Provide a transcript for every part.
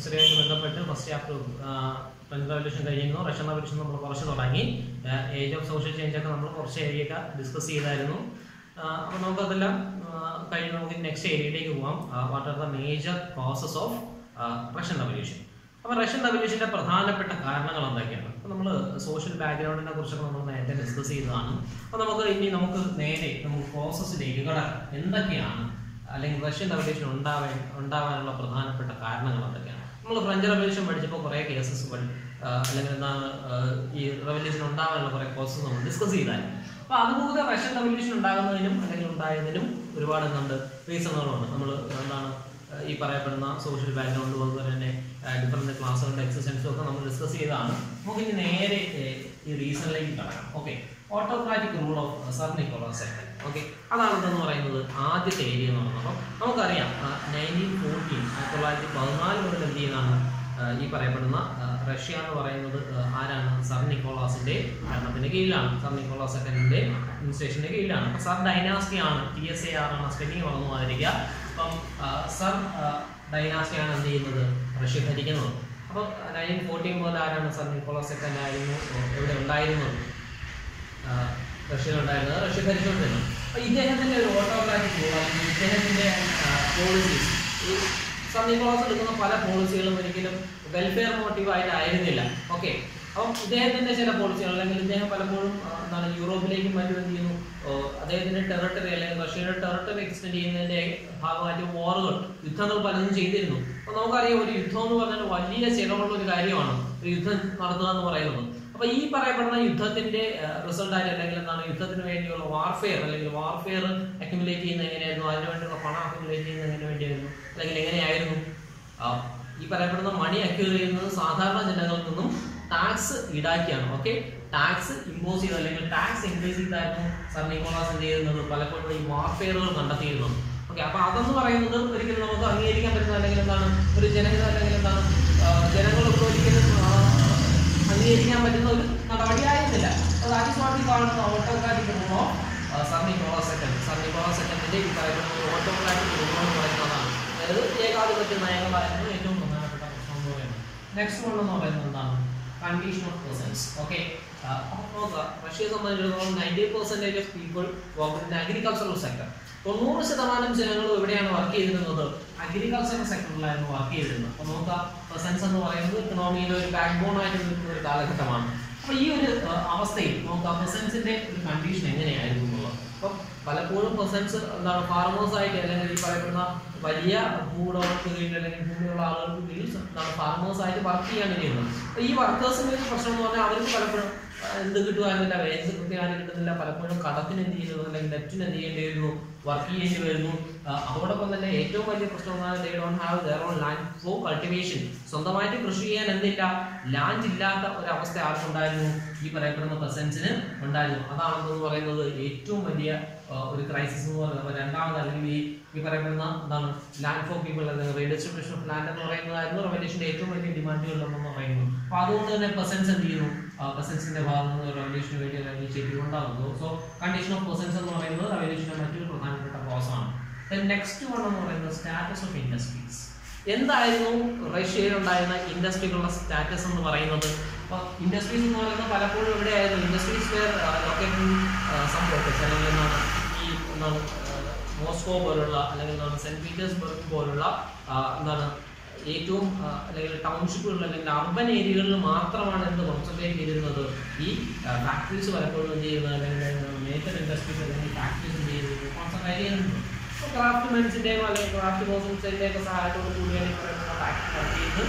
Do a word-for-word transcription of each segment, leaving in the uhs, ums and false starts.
ഹിസ്റ്ററിയായിട്ട് ബന്ധപ്പെട്ട് first chapter French revolution കഴിഞ്ഞിരുന്നു. Russian revolution നമ്മൾ കുറച്ച് തുടങ്ങി. ഏജ് ഓഫ് സോഷ്യൽ ചേഞ്ച് ഒക്കെ നമ്മൾ കുറച്ച് ഏരിയയൊക്കെ ഡിസ്കസ് ചെയ്തായിരുന്നു. അപ്പോൾ നമുക്കതെല്ലാം കഴിഞ്ഞ് നമുക്ക് നെക്സ്റ്റ് ഏരിയയിലേക്ക് പോകാം. What are the major causes of Russian revolution. അപ്പോൾ റഷ്യൻ റവല്യൂഷൻ്റെ പ്രധാനപ്പെട്ട കാരണങ്ങൾ എന്തൊക്കെയാണ്? അപ്പോൾ നമ്മൾ സോഷ്യൽ ബാക്ക്ഗ്രൗണ്ടിനെ കുറിച്ചൊക്കെ നമ്മൾ നേരത്തെ ഡിസ്കസ് ചെയ്തതാണ്. അപ്പോൾ നമുക്ക് ഇനി നമുക്ക് നേരെ നമുക്ക് പ്രോസസ്സിലേക്ക് കടക്കാം. എന്തൊക്കെയാണ് അല്ലെങ്കിൽ റഷ്യൻ റവല്യൂഷൻ ഉണ്ടാവാൻ ഉണ്ടാവാനുള്ള പ്രധാനപ്പെട്ട കാരണങ്ങൾ എന്തൊക്കെയാണ്? നമ്മൾ ഫ്രഞ്ച് റവല്യൂഷൻ പഠിച്ചപ്പോൾ കുറേ കേസസുകൾ അല്ലെങ്കിൽ എന്താണ് ഈ റവല്യൂഷൻ ഉണ്ടാവാനുള്ള കുറേ കോസസ് നമ്മൾ ഡിസ്കസ് ചെയ്തായിരുന്നു. അപ്പോൾ അതുപോലെ റഷ്യൻ റവല്യൂഷൻ ഉണ്ടാകുന്നതിനും അല്ലെങ്കിൽ ഉണ്ടായതിനും ഒരുപാട് എന്തുണ്ട് റീസണുകളുണ്ട്. നമ്മൾ എന്താണ് ഈ പറയപ്പെടുന്ന സോഷ്യൽ ബാക്ക്ഗ്രൗണ്ടും അതുപോലെ തന്നെ ഡിഫറെൻറ്റ് ക്ലാസ്സുകളുടെ എക്സസൈസും ഒക്കെ നമ്മൾ ഡിസ്കസ് ചെയ്തതാണ്. നമുക്ക് ഇനി നേരെ ഈ റീസണിലേക്ക് കടക്കാം. Okay, autocratic rule of tsar Nicholas second. Okay, അതാണെന്ന് പറയുന്നത് ആദ്യത്തെ ഏരിയ എന്ന് പറയുന്നത്. അപ്പം നമുക്കറിയാം നയൻറ്റീൻ ഫോർട്ടീൻ ആയിരത്തി തൊള്ളായിരത്തി പതിനാല് മുതൽ എന്ത് ചെയ്യുന്നതാണ് ഈ പറയപ്പെടുന്ന റഷ്യ എന്ന് പറയുന്നത് ആരാണ്? സർ നിക്കോളാസിന്റെ ഭരണത്തിന്റെ കീഴിലാണ്. സർ നിക്കോളാസ് സെക്കൻഡിന്റെ അഡ്മിനിസ്ട്രേഷന്റെ കീഴിലാണ്. അപ്പൊ സർ ഡൈനാസ്റ്റി ആണ്. ടി എസ് എ ആർ ആണ് സ്പെല്ലിംഗ് മറന്നു പോകാതിരിക്കുക. അപ്പം സർ ഡൈനാസ്റ്റി ആണ് എന്ത് ചെയ്യുന്നത്? റഷ്യ ഭരിക്കുന്നത്. അപ്പം നയൻറ്റീൻ ഫോർട്ടീൻ മുതൽ ആരാണ്? സർ നിക്കോളാസ് സെക്കൻഡ് ആയിരുന്നു എവിടെ ഉണ്ടായിരുന്നത്? റഷ്യയിൽ ഉണ്ടായിരുന്നത്. റഷ്യ ഭരിച്ചുകൊണ്ടിരുന്നത്. അപ്പൊ ഇദ്ദേഹത്തിന്റെ ഒരു ഓട്ടോക്രാറ്റിക് റൂൾ അല്ലെങ്കിൽ ഇദ്ദേഹത്തിന്റെ പോളിസീസ്, ഈ സർ നിക്കോളാസ് എടുക്കുന്ന പല പോളിസികളും ഒരിക്കലും വെൽഫെയർ മോട്ടീവ് ആയിട്ടായിരുന്നില്ല. ഓക്കെ, അപ്പം ഇദ്ദേഹത്തിന്റെ ചില പോളിസികൾ അല്ലെങ്കിൽ ഇദ്ദേഹം പലപ്പോഴും എന്താണ് യൂറോപ്പിലേക്കും മറ്റും എന്ത് ചെയ്യുന്നു, അദ്ദേഹത്തിന്റെ ടെറിട്ടറി അല്ലെങ്കിൽ റഷ്യയുടെ ടെറിട്ടറി എക്സ്റ്റെൻഡ് ചെയ്യുന്നതിന്റെ ഭാഗമായിട്ട് വാറുകൾ, യുദ്ധങ്ങൾ പലതും ചെയ്തിരുന്നു. അപ്പൊ നമുക്കറിയാം ഒരു യുദ്ധം എന്ന് പറഞ്ഞാൽ വലിയ ചിലവുള്ള ഒരു കാര്യമാണ് ഒരു യുദ്ധം നടത്തുക എന്ന് പറയുന്നത്. അപ്പൊ ഈ പറയപ്പെടുന്ന യുദ്ധത്തിന്റെ റിസൾട്ട് ആയിട്ട് അല്ലെങ്കിൽ എന്താണ് യുദ്ധത്തിന് വേണ്ടിയുള്ള വാർഫെയർ അല്ലെങ്കിൽ വാർഫെയർ അക്യുമുലേറ്റ് ചെയ്യുന്നത് എങ്ങനെയായിരുന്നു? അതിനു വേണ്ടിയുള്ള പണം അക്യുമുലേറ്റ് ചെയ്യുന്നത് എങ്ങനെ വേണ്ടിയായിരുന്നു അല്ലെങ്കിൽ എങ്ങനെയായിരുന്നു? ഈ പറയപ്പെടുന്ന മണി അക്യൂർ ചെയ്യുന്നത് സാധാരണ ജനങ്ങളിൽ നിന്നും ടാക്സ് ഈടാക്കിയാണ്. ഓക്കെ, ടാക്സ് ഇമ്പോസ് ചെയ്ത് അല്ലെങ്കിൽ ടാക്സ് ഇൻക്രീസ് ചെയ്തായിരുന്നു സർ നിക്കോളാസ് എന്ത് ചെയ്യുന്നത്? പലപ്പോഴും ഈ വാർഫെയറുകൾ കണ്ടെത്തിയിരുന്നത്. ഓക്കെ, അപ്പൊ അതെന്ന് പറയുന്നത് ഒരിക്കലും നമുക്ക് അംഗീകരിക്കാൻ പറ്റുന്ന അല്ലെങ്കിൽ എന്താണ് ഒരു ജനങ്ങൾ അല്ലെങ്കിൽ എന്താണ് ജനങ്ങളൊക്കെ ഒരിക്കലും അംഗീകരിക്കാൻ പറ്റുന്ന ഒരു നടപടിയായിരുന്നില്ല. കാണുന്ന autocratic rule of tsar Nicholas second. Tsar Nicholas സെക്കൻഡിന്റെ ഈ പറയുന്ന ഒരു ഓട്ടോക്രാറ്റിക് റൂൾ എന്ന് പറയുന്നതാണ്. അതായത് ഏകാധിപത്യ നയങ്ങളായിരുന്നു ഏറ്റവും പ്രധാനപ്പെട്ട പ്രശ്നം എന്ന് പറയുന്നത്. നെക്സ്റ്റ് വൺ എന്ന് പറയുന്നത് എന്താണ്? Condition of persons. ഓക്കെ, റഷ്യയെ സംബന്ധിച്ചിടത്തോളം ninety percentage of people work in agricultural sector. തൊണ്ണൂറ് ശതമാനം ജനങ്ങളും എവിടെയാണ് വർക്ക് ചെയ്തിരുന്നത്? അഗ്രികൾച്ചറൽ സെക്ടറിലായിരുന്നു വർക്ക് ചെയ്തിരുന്നത്. അപ്പൊ നമുക്ക് പെർസൻസ് എന്ന് പറയുന്നത് ഇക്കണോമിയിലെ ഒരു ബാക്ക് ബോൺ ആയിട്ട് നിൽക്കുന്ന ഒരു കാലഘട്ടമാണ്. അപ്പൊ ഈ ഒരു അവസ്ഥയിൽ നമുക്ക് ആ പെർസൻസിന്റെ ഒരു കണ്ടീഷൻ എങ്ങനെയായിരുന്നു എന്നുള്ളത്. അപ്പം പലപ്പോഴും പെർസൻസ് എന്താണ് ഫാർമേഴ്സ് ആയിട്ട് അല്ലെങ്കിൽ ഈ പറയപ്പെടുന്ന വലിയ ഭൂവുടമകൾക്ക് കീഴിൽ അല്ലെങ്കിൽ ഭൂമിയുള്ള ആളുകൾക്ക് കീഴിൽ എന്താണ് ഫാർമേഴ്സ് ആയിട്ട് വർക്ക് ചെയ്യാണ് ചെയ്യുന്നത്. അപ്പൊ ഈ വർക്കേഴ്സിന്റെ ഒരു പ്രശ്നം എന്ന് പറഞ്ഞാൽ അവർക്ക് പലപ്പോഴും എന്ത് കിട്ടുവായിരുന്നില്ല, വേജ് കൃത്യമായിട്ട് കിട്ടുന്നില്ല. പലപ്പോഴും കടത്തിന് എന്ത് ചെയ്യുന്നത് അല്ലെങ്കിൽ നെറ്റിന് എന്ത് ചെയ്യേണ്ടി വരുന്നു, വർക്ക് ചെയ്യേണ്ടി വരുന്നു. അതോടൊപ്പം തന്നെ ഏറ്റവും വലിയ പ്രശ്നം they don't have their own land for cultivation. സ്വന്തമായിട്ട് കൃഷി ചെയ്യാൻ എന്തില്ല, ലാൻഡ് ഇല്ലാത്ത ഒരവസ്ഥ ആർക്കുണ്ടായിരുന്നു? ഈ പറയപ്പെടുന്ന പെർസൻസിന് ഉണ്ടായിരുന്നു. അതാണെന്ന് പറയുന്നത് ഏറ്റവും വലിയ ഒരു ക്രൈസിസ് എന്ന് പറയുന്നത്. രണ്ടാമത് അല്ലെങ്കിൽ ഈ ഈ പറയപ്പെടുന്ന എന്താണ് ലാൻഡ് ഫോർ പീപ്പിൾ അല്ലെങ്കിൽ റീഡിസ്ട്രിബ്യൂഷൻ ഓഫ് ലാൻഡ് എന്ന് പറയുന്നതായിരുന്നു റവല്യൂഷന്റെ ഏറ്റവും വലിയ ഡിമാൻഡുകളിലൊന്നെന്ന് പറയുന്നു. അപ്പൊ അതുകൊണ്ട് തന്നെ പെർസൻസ് എന്ത് ചെയ്യുന്നു, പെർസൻസിന്റെ ഭാഗത്ത് നിന്ന് റവല്യൂഷന് വേണ്ടി അല്ലെങ്കിൽ ഇനിഷ്യേറ്റീവ് ഉണ്ടാകുന്നു. സോ കണ്ടീഷൻ ഓഫ് പെർസൻസ് എന്ന് പറയുന്നത് റവല്യൂഷന്റെ മറ്റൊരു പ്രധാനപ്പെട്ട കോസാണ്. നെക്സ്റ്റ് വൺ എന്ന് പറയുന്നത് സ്റ്റാറ്റസ് ഓഫ് ഇൻഡസ്ട്രീസ്. എന്തായിരുന്നു റഷ്യയിൽ ഉണ്ടായിരുന്ന ഇൻഡസ്ട്രികളുടെ സ്റ്റാറ്റസ് എന്ന് പറയുന്നത്? അപ്പൊ ഇൻഡസ്ട്രീസ് എന്ന് പറയുന്നത് പലപ്പോഴും എവിടെയായിരുന്നു? Industries were located in some pockets അല്ലെങ്കിൽ എന്താണ് ഈ എന്താണ് മോസ്കോ പോലുള്ള അല്ലെങ്കിൽ എന്താണ് സെന്റ് പീറ്റേഴ്സ്ബർഗ് പോലുള്ള എന്താണ് ഏറ്റവും അല്ലെങ്കിൽ ടൗൺഷിപ്പുകളിൽ അല്ലെങ്കിൽ അർബൻ ഏരിയകളിൽ മാത്രമാണ് എന്ത് കോൺസെൻട്രേറ്റ് ചെയ്തിരുന്നത്? ഈ ഫാക്ടറീസ് പലപ്പോഴും എന്ത് ചെയ്യുന്നത് അല്ലെങ്കിൽ മേജർ ഇൻഡസ്ട്രീസ് അല്ലെങ്കിൽ ഫാക്ടറീസ് എന്ത് ചെയ്യുന്നത് കോൺസെൻട്രേറ്റ് ചെയ്യുന്നുണ്ട്. ഇപ്പോൾ ക്രാഫ്റ്റ്മെൻസിൻ്റെയോ അല്ലെങ്കിൽ ക്രാഫ്റ്റ് പേഴ്സൺസിൻ്റെ ഒക്കെ സഹായത്തോട് കൂടിയാണ് ഈ പറയുന്ന ഫാക്ടറി വർക്ക് ചെയ്യുന്നത്.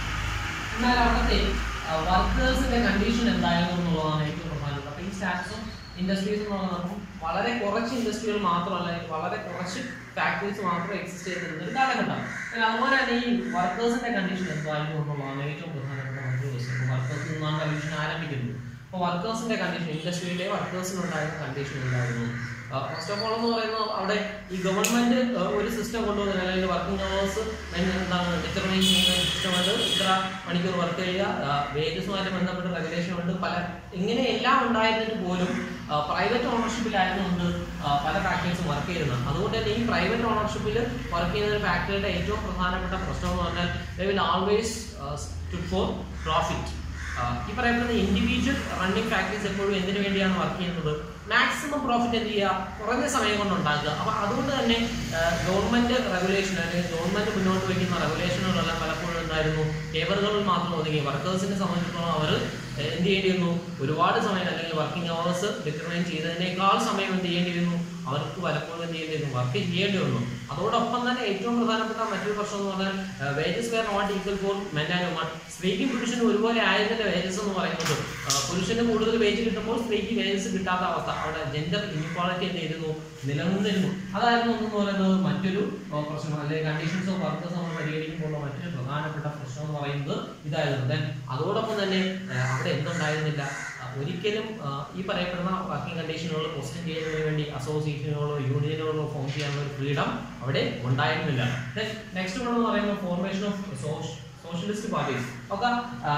എന്നാൽ അവിടുത്തെ വർക്കേഴ്സിന്റെ കണ്ടീഷൻ എന്തായിരുന്നു എന്നുള്ളതാണ് ഏറ്റവും പ്രധാനപ്പെട്ട. അപ്പോൾ ഈ സ്റ്റാറ്റസും ഇൻഡസ്ട്രീസ് എന്ന് പറയുന്നത് വളരെ കുറച്ച് ഇൻഡസ്ട്രികൾ മാത്രമല്ല, വളരെ കുറച്ച് ഫാക്ടറീസ് മാത്രം എക്സിസ്റ്റ് ചെയ്തിരുന്ന ഒരു കാലഘട്ടം. അതുപോലെ തന്നെ ഈ വർക്കേഴ്സിന്റെ കണ്ടീഷൻ എന്തായിരുന്നു എന്നുള്ളതാണ് ഏറ്റവും പ്രധാനപ്പെട്ട മറ്റൊരു വിഷയം. വർക്കേഴ്സിൽ നിന്നാണ് റവല്യൂഷൻ ആരംഭിക്കുന്നത്. അപ്പോൾ വർക്കേഴ്സിന്റെ കണ്ടീഷൻ, ഇൻഡസ്ട്രിയിലെ വർക്കേഴ്സിനുണ്ടായിരുന്ന കണ്ടീഷൻ എന്തായിരുന്നു? ഫസ്റ്റ് ഓഫ് ഓൾ എന്ന് പറയുന്നത് അവിടെ ഈ ഗവൺമെന്റ് ഒരു സിസ്റ്റം കൊണ്ടുവന്നില്ല അല്ലെങ്കിൽ വർക്കിംഗ് അവേഴ്സ് എന്താണ് ഡിറ്റർമൈൻ ചെയ്യുന്ന സിസ്റ്റമായിട്ട് ഇത്ര ഇത്ര മണിക്കൂർ വർക്ക് ചെയ്യുക, വേജസുമായിട്ട് ബന്ധപ്പെട്ട റെഗുലേഷൻ ഉണ്ട്, പല ഇങ്ങനെ എല്ലാം ഉണ്ടായിരുന്നിട്ട് പോലും പ്രൈവറ്റ് ഓണർഷിപ്പിലായതുകൊണ്ട് പല ഫാക്ടറീസും വർക്ക് ചെയ്യുന്നത്. അതുകൊണ്ട് തന്നെ ഈ പ്രൈവറ്റ് ഓണർഷിപ്പിൽ വർക്ക് ചെയ്യുന്ന ഒരു ഫാക്ടറിയുടെ ഏറ്റവും പ്രധാനപ്പെട്ട പ്രശ്നം എന്ന് പറഞ്ഞാൽ they will always stood for profit. ഈ പറയപ്പെടുന്ന ഇൻഡിവിജ്വൽ റണ്ണിങ് ഫാക്ടറീസ് എപ്പോഴും എന്തിനു വേണ്ടിയാണ് വർക്ക് ചെയ്യുന്നത്? മാക്സിമം പ്രോഫിറ്റ് എന്ത് ചെയ്യുക, കുറഞ്ഞ സമയം കൊണ്ട് ഉണ്ടാക്കുക. അപ്പൊ അതുകൊണ്ട് തന്നെ ഗവൺമെന്റ് റെഗുലേഷൻ അല്ലെങ്കിൽ ഗവൺമെന്റ് മുന്നോട്ട് വയ്ക്കുന്ന റെഗുലേഷനുകളെല്ലാം പലപ്പോഴും എന്തായിരുന്നു, പേപ്പറുകളിൽ മാത്രം ഒതുങ്ങി. വർക്കേഴ്സിനെ സംബന്ധിച്ചിടത്തോളം അവർ എന്ത് ചെയ്യേണ്ടി വന്നു, ഒരുപാട് സമയം അല്ലെങ്കിൽ വർക്കിംഗ് അവേഴ്സ് ഡിറ്റർമൈൻ ചെയ്തതിനേക്കാൾ സമയം എന്ത് ചെയ്യേണ്ടി വന്നു, അവർക്ക് പലപ്പോഴും എന്ത് ചെയ്യേണ്ടി വന്നു, വർക്ക് ചെയ്യേണ്ടി വന്നു. അതോടൊപ്പം തന്നെ ഏറ്റവും പ്രധാനപ്പെട്ട മറ്റൊരു പ്രശ്നം എന്ന് പറഞ്ഞാൽ wages were not equal for men and woman. സ്ത്രീക്കും പുരുഷനും ഒരുപോലെ ആയതിന്റെ വേജസ് എന്ന് പറയുന്നത് പുരുഷന് കൂടുതൽ വേജ് കിട്ടുമ്പോൾ സ്ത്രീക്ക് വേജസ് കിട്ടാത്ത അവസ്ഥ, അവിടെ ജെൻഡർ ഇൻഇക്വാളിറ്റി എന്ത് ചെയ്തിരുന്നു, നിലനിന്നിരുന്നു. അതായിരുന്നു ഒന്നെന്ന് പറയുന്നത് മറ്റൊരു പ്രശ്നം, അല്ലെങ്കിൽ കണ്ടീഷൻസ് ഓഫ് വർക്കേഴ്സ് നമ്മൾ പരിഹരിക്കുമ്പോൾ മറ്റൊരു പ്രധാനപ്പെട്ട പ്രശ്നം എന്ന് പറയുന്നത് ഇതായിരുന്നു. ദെൻ അതോടൊപ്പം തന്നെ അവിടെ എന്തുണ്ടായിരുന്നില്ല, ഒരിക്കലും ഈ പറയപ്പെടുന്ന വർക്കിംഗ് കണ്ടീഷനുകൾ ക്വസ്റ്റ്യൻ ചെയ്യുന്നതിന് വേണ്ടി അസോസിയേഷനുകളോ യൂണിയനുകളോ ഫോം ചെയ്യാനുള്ള ഒരു ഫ്രീഡം അവിടെ ഉണ്ടായിരുന്നില്ല. നെക്സ്റ്റ് എന്ന് പറയുന്നത് ഫോർമേഷൻ ഓഫ് സോഷ്യലിസ്റ്റ് പാർട്ടീസ്. ഒക്കെ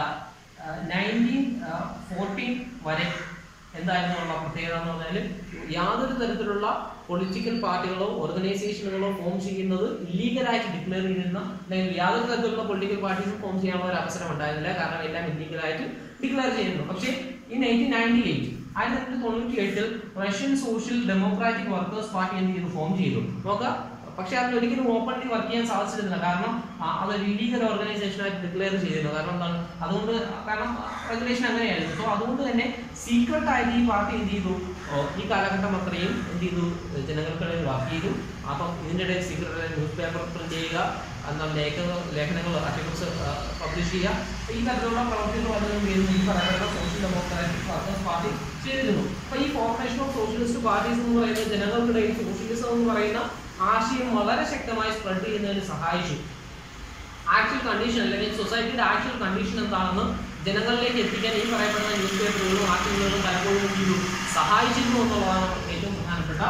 നയൻറ്റീൻ ഫോർട്ടീൻ വരെ എന്തായിരുന്നു ഉള്ള പ്രത്യേകത എന്ന് പറഞ്ഞാൽ യാതൊരു തരത്തിലുള്ള പൊളിറ്റിക്കൽ പാർട്ടികളോ ഓർഗനൈസേഷനുകളോ ഫോം ചെയ്യുന്നത് ഇല്ലീഗലായിട്ട് ഡിക്ലെയർ ചെയ്തിരുന്ന, അല്ലെങ്കിൽ യാതൊരു തരത്തിലുള്ള പൊളിറ്റിക്കൽ പാർട്ടീസും ഫോം ചെയ്യാനുള്ള ഒരു അവസരം ഉണ്ടായിരുന്നില്ല. കാരണം എല്ലാം ഇല്ലീഗലായിട്ട് ഡിക്ലെയർ ചെയ്യുന്നു. പക്ഷേ ഈ നയൻറ്റീൻ നയൻറ്റി എയ്റ്റ് ആയിരത്തി തൊള്ളായിരത്തി തൊണ്ണൂറ്റി എട്ടിൽ Russian social democratic workers party എന്ത് ചെയ്തു, ഫോം ചെയ്തു. നോക്കാം, പക്ഷെ അതിൽ ഒരിക്കലും ഓപ്പൺലി വർക്ക് ചെയ്യാൻ സാധിച്ചിരുന്നില്ല. കാരണം അതൊരു ഇല്ലീഗൽ ഓർഗനൈസേഷനായിട്ട് ഡിക്ലെയർ ചെയ്തിരുന്നു. കാരണം എന്താണ്, അതുകൊണ്ട് കാരണം റെഗുലേഷൻ അങ്ങനെയായിരുന്നു. സോ അതുകൊണ്ട് തന്നെ സീക്രട്ട് ആയിട്ട് ഈ പാർട്ടി എന്ത് ചെയ്തു, ഈ കാലഘട്ടം അത്രയും എന്ത് ചെയ്തു, ജനങ്ങൾക്കിടയിൽ വർക്ക് ചെയ്തു. അപ്പം ഇതിൻ്റെ ഇടയിൽ സീക്രട്ട് ന്യൂസ് പേപ്പർ പ്രിന്റ് ചെയ്യുക, എന്താണ് ലേഖ ലേഖനങ്ങൾ ആർട്ടിക്കിൾസ് പബ്ലിഷ് ചെയ്യുക, ഈ തരത്തിലുള്ള പ്രവർത്തികൾ പലതും ചെയ്യുന്നു ഈ പറയുന്ന സോഷ്യൽ ഡെമോക്രാറ്റിക് വർക്കേഴ്സ് പാർട്ടി ചെയ്തിരുന്നു. അപ്പൊ ഈ ഫോർമേഷൻ ഓഫ് സോഷ്യലിസ്റ്റ് പാർട്ടീസ് എന്ന് പറയുന്നത് ജനങ്ങൾക്കിടയിൽ സോഷ്യലിസം എന്ന് പറയുന്ന ആശയം വളരെ ശക്തമായി സ്പ്രെഡ് ചെയ്യുന്നതിന് സഹായിച്ചു. ആക്ച്വൽ കണ്ടീഷൻ അല്ലെങ്കിൽ സൊസൈറ്റിയുടെ ആക്ച്വൽ കണ്ടീഷൻ എന്താണെന്ന് ജനങ്ങളിലേക്ക് എത്തിക്കാൻ ഈ പറയപ്പെടുന്ന ന്യൂസ് പേപ്പറുകളും ആർട്ടിക്കിളുകളും പലപ്പോഴും ചെയ്തു സഹായിച്ചിരുന്നു എന്നുള്ളതാണ് ഏറ്റവും പ്രധാനപ്പെട്ട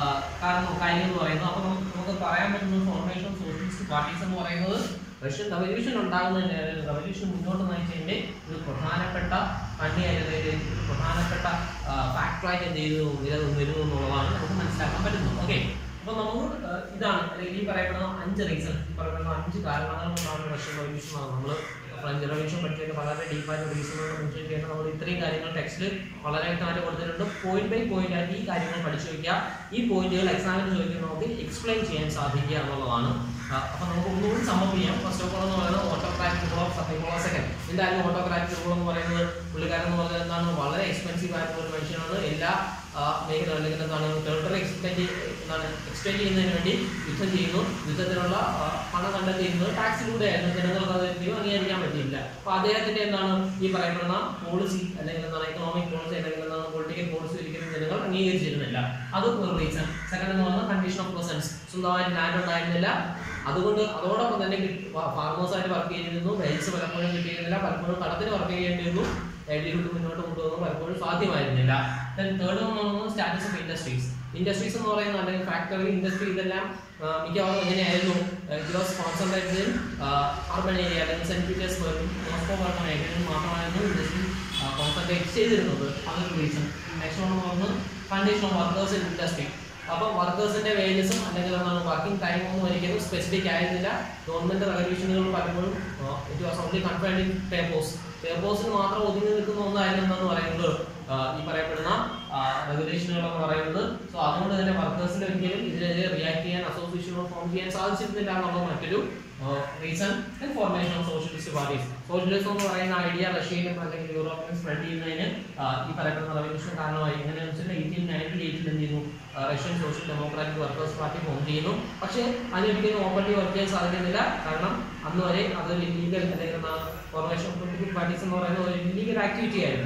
കാരണം കാര്യം എന്ന് പറയുന്നത്. അപ്പോൾ നമുക്ക് പറയാൻ പറ്റുന്ന ഫോർമേഷൻ ഓഫ് സോഷ്യലിസ്റ്റ് പാർട്ടീസ് എന്ന് പറയുന്നത് റഷ്യൻ റവല്യൂഷൻ ഉണ്ടാകുന്നതിന്, റവല്യൂഷൻ മുന്നോട്ട് നയിച്ചതിന്റെ ഒരു പ്രധാനപ്പെട്ട കണ്ണിയായിട്ട് ഒരു പ്രധാനപ്പെട്ട ഫാക്ടറായിട്ട് എന്ത് ചെയ്തു നിലനിന്നിരുന്നു എന്നുള്ളതാണ് നമുക്ക് മനസ്സിലാക്കാൻ പറ്റുന്നത്. ഓക്കെ, അപ്പൊ നമുക്ക് ഇതാണ് അല്ലെങ്കിൽ ഈ പറയപ്പെടുന്ന അഞ്ച് റീസൺ, ഈ പറയപ്പെടുന്ന അഞ്ച് കാരണങ്ങൾ കൊണ്ടാണ് റഷ്യൻ റവല്യൂഷൻ നമ്മൾ ഫ്രഞ്ച് റവല്യൂഷൻ പഠിച്ചതിന്റെ വളരെ ഡീപ്പായിട്ട് റീസണുകൾ മെൻഷൻ ചെയ്യുന്നത്. നമ്മൾ ഇത്രയും കാര്യങ്ങൾ ടെക്സ്റ്റിൽ വളരെ വ്യക്തമായിട്ട് കൊടുത്തിട്ടുണ്ട്. പോയിന്റ് ബൈ പോയിന്റ് ആയിട്ട് ഈ കാര്യങ്ങൾ പഠിച്ചു വയ്ക്കുക. ഈ പോയിന്റുകൾ എക്സാമിന് ചോദിക്കുന്ന നമുക്ക് എക്സ്പ്ലെയിൻ ചെയ്യാൻ സാധിക്കുക എന്നുള്ളതാണ്. അപ്പൊ നമുക്ക് ഒന്നുകൂടി സമ്മപ്പ് ചെയ്യാം. ഫസ്റ്റ് ഓഫ് ഓൾ എന്ന് പറയുന്നത് autocratic rule of Nicholas second. എന്തായാലും ഓട്ടോക്രാറ്റിക് റൂൾ എന്ന് പറയുന്നത് പുള്ളിക്കാരൻ എന്ന് പറഞ്ഞാൽ എന്താണ്, വളരെ എക്സ്പെൻസീവ് ആയിട്ടുള്ള ഒരു മനുഷ്യനാണ്. എല്ലാ മേഖല അല്ലെങ്കിൽ എന്താണ് ടെറിട്ടറി എക്സ്റ്റെൻഡ് എന്താണ് എക്സ്റ്റെൻഡ് ചെയ്യുന്നതിന് വേണ്ടി യുദ്ധം ചെയ്യുന്നു. യുദ്ധത്തിനുള്ള പണം കണ്ടെത്തിയിരുന്നത് ടാക്സിലൂടെ ആയിരുന്നു. ജനങ്ങൾക്ക് അത് അംഗീകരിക്കാൻ പറ്റിയില്ല. അപ്പൊ അദ്ദേഹത്തിന്റെ എന്താണ് ഈ പറയപ്പെടുന്ന പോളിസി അല്ലെങ്കിൽ എന്താണ് എക്കണോമിക് പോളിസി അല്ലെങ്കിൽ എന്താണ് പൊളിറ്റിക്കൽ പോളിസി ഒരിക്കലും ജനങ്ങൾ അംഗീകരിച്ചിരുന്നില്ല. അതും ഒരു റീസൺ. സെക്കൻഡ് എന്ന് പറയുന്നത് കണ്ടീഷൻ ഓഫ് പ്രസൻസ്, സ്വന്തമായിട്ട് ലാൻഡ് ഉണ്ടായിരുന്നില്ല. അതുകൊണ്ട് അതോടൊപ്പം തന്നെ ഫാർമേഴ്സായിട്ട് വർക്ക് ചെയ്തിരുന്നു. വെൽസ് പലപ്പോഴും കിട്ടിയിരുന്നില്ല. പലപ്പോഴും കടത്തിന് വർക്ക് ചെയ്യേണ്ടിയിരുന്നു. ലൈവ്ലിഹുഡ് മുന്നോട്ട് കൊണ്ടുപോകുന്നത് പലപ്പോഴും സാധ്യമായിരുന്നില്ല. ദെൻ തേർഡ് എന്ന് പറയുന്നത് സ്റ്റാറ്റസ് ഓഫ് ഇൻഡസ്ട്രീസ്. ഇൻഡസ്ട്രീസ് എന്ന് പറയുന്നത് അല്ലെങ്കിൽ ഫാക്ടറി ഇൻഡസ്ട്രി ഇതെല്ലാം മിക്കവാറും എങ്ങനെയായിരുന്നു, it was concentrated in urban area അല്ലെങ്കിൽ സെന്റ് പീറ്റേഴ്സ്ബർഗ്, മോസ്കോ പോലുള്ള മേഖലയിൽ മാത്രമായിരുന്നു ഇൻഡസ്ട്രി കോൺസെൻട്രേറ്റ് ചെയ്തിരുന്നത്. അതൊരു റീസൺ. നെക്സ്റ്റ് എന്ന് പറയുന്നത് condition of workers in industry. അപ്പം വർക്കേഴ്സിന്റെ വേജസും അല്ലെങ്കിൽ എന്താണ് വർക്കിംഗ് ടൈം ഒന്നും ഒരിക്കലും സ്പെസിഫിക് ആയിരുന്നില്ല. ഗവൺമെന്റ് റെഗുലേഷനുകൾ പലപ്പോഴും it was only confined in papers. പേപ്പേഴ്സിന് മാത്രം ഒതുങ്ങി നിൽക്കുന്ന ഒന്നായിരുന്നു എന്ന് പറയുന്നത് ഈ പറയപ്പെടുന്ന റെഗുലേഷനുകൾ എന്ന് പറയുന്നത്. സോ അതുകൊണ്ട് തന്നെ വർക്കേഴ്സിന് ഒരിക്കലും ഇതിനെതിരെ റിയാക്ട് ചെയ്യാൻ അസോസിയേഷനുകൾ ഫോം ചെയ്യാൻ സാധിച്ചിരുന്നില്ല എന്നുള്ളത് മറ്റൊരു reason. Formation of socialist parties. Socialism എന്ന് പറയുന്ന ഐഡിയ റഷ്യയിലും അല്ലെങ്കിൽ യൂറോപ്പിലും സ്പ്രെഡ് ചെയ്യുന്നതിന് ഈ പറയപ്പെടുന്ന റവല്യൂഷൻ കാരണമായി. എങ്ങനെയാണെന്ന് വെച്ചാൽ എയ്റ്റീൻ നയൻറ്റി എയ്റ്റിൽ എന്ത് ചെയ്യുന്നു, Russian social democratic workers party form ചെയ്യുന്നു. പക്ഷേ അതിനൊരിക്കലും ഓപ്പൺലി വർക്ക് ചെയ്യാൻ സാധിക്കുന്നില്ല. കാരണം അന്ന് വരെ അതൊരു ഇല്ലീഗൽ അല്ലെങ്കിൽ ഫോർമേഷൻ ഓഫ് പൊളിറ്റിക്കൽ പാർട്ടീസ് എന്ന് പറയുന്നത് ഒരു ഇല്ലീഗൽ ആക്ടിവിറ്റി ആയിരുന്നു.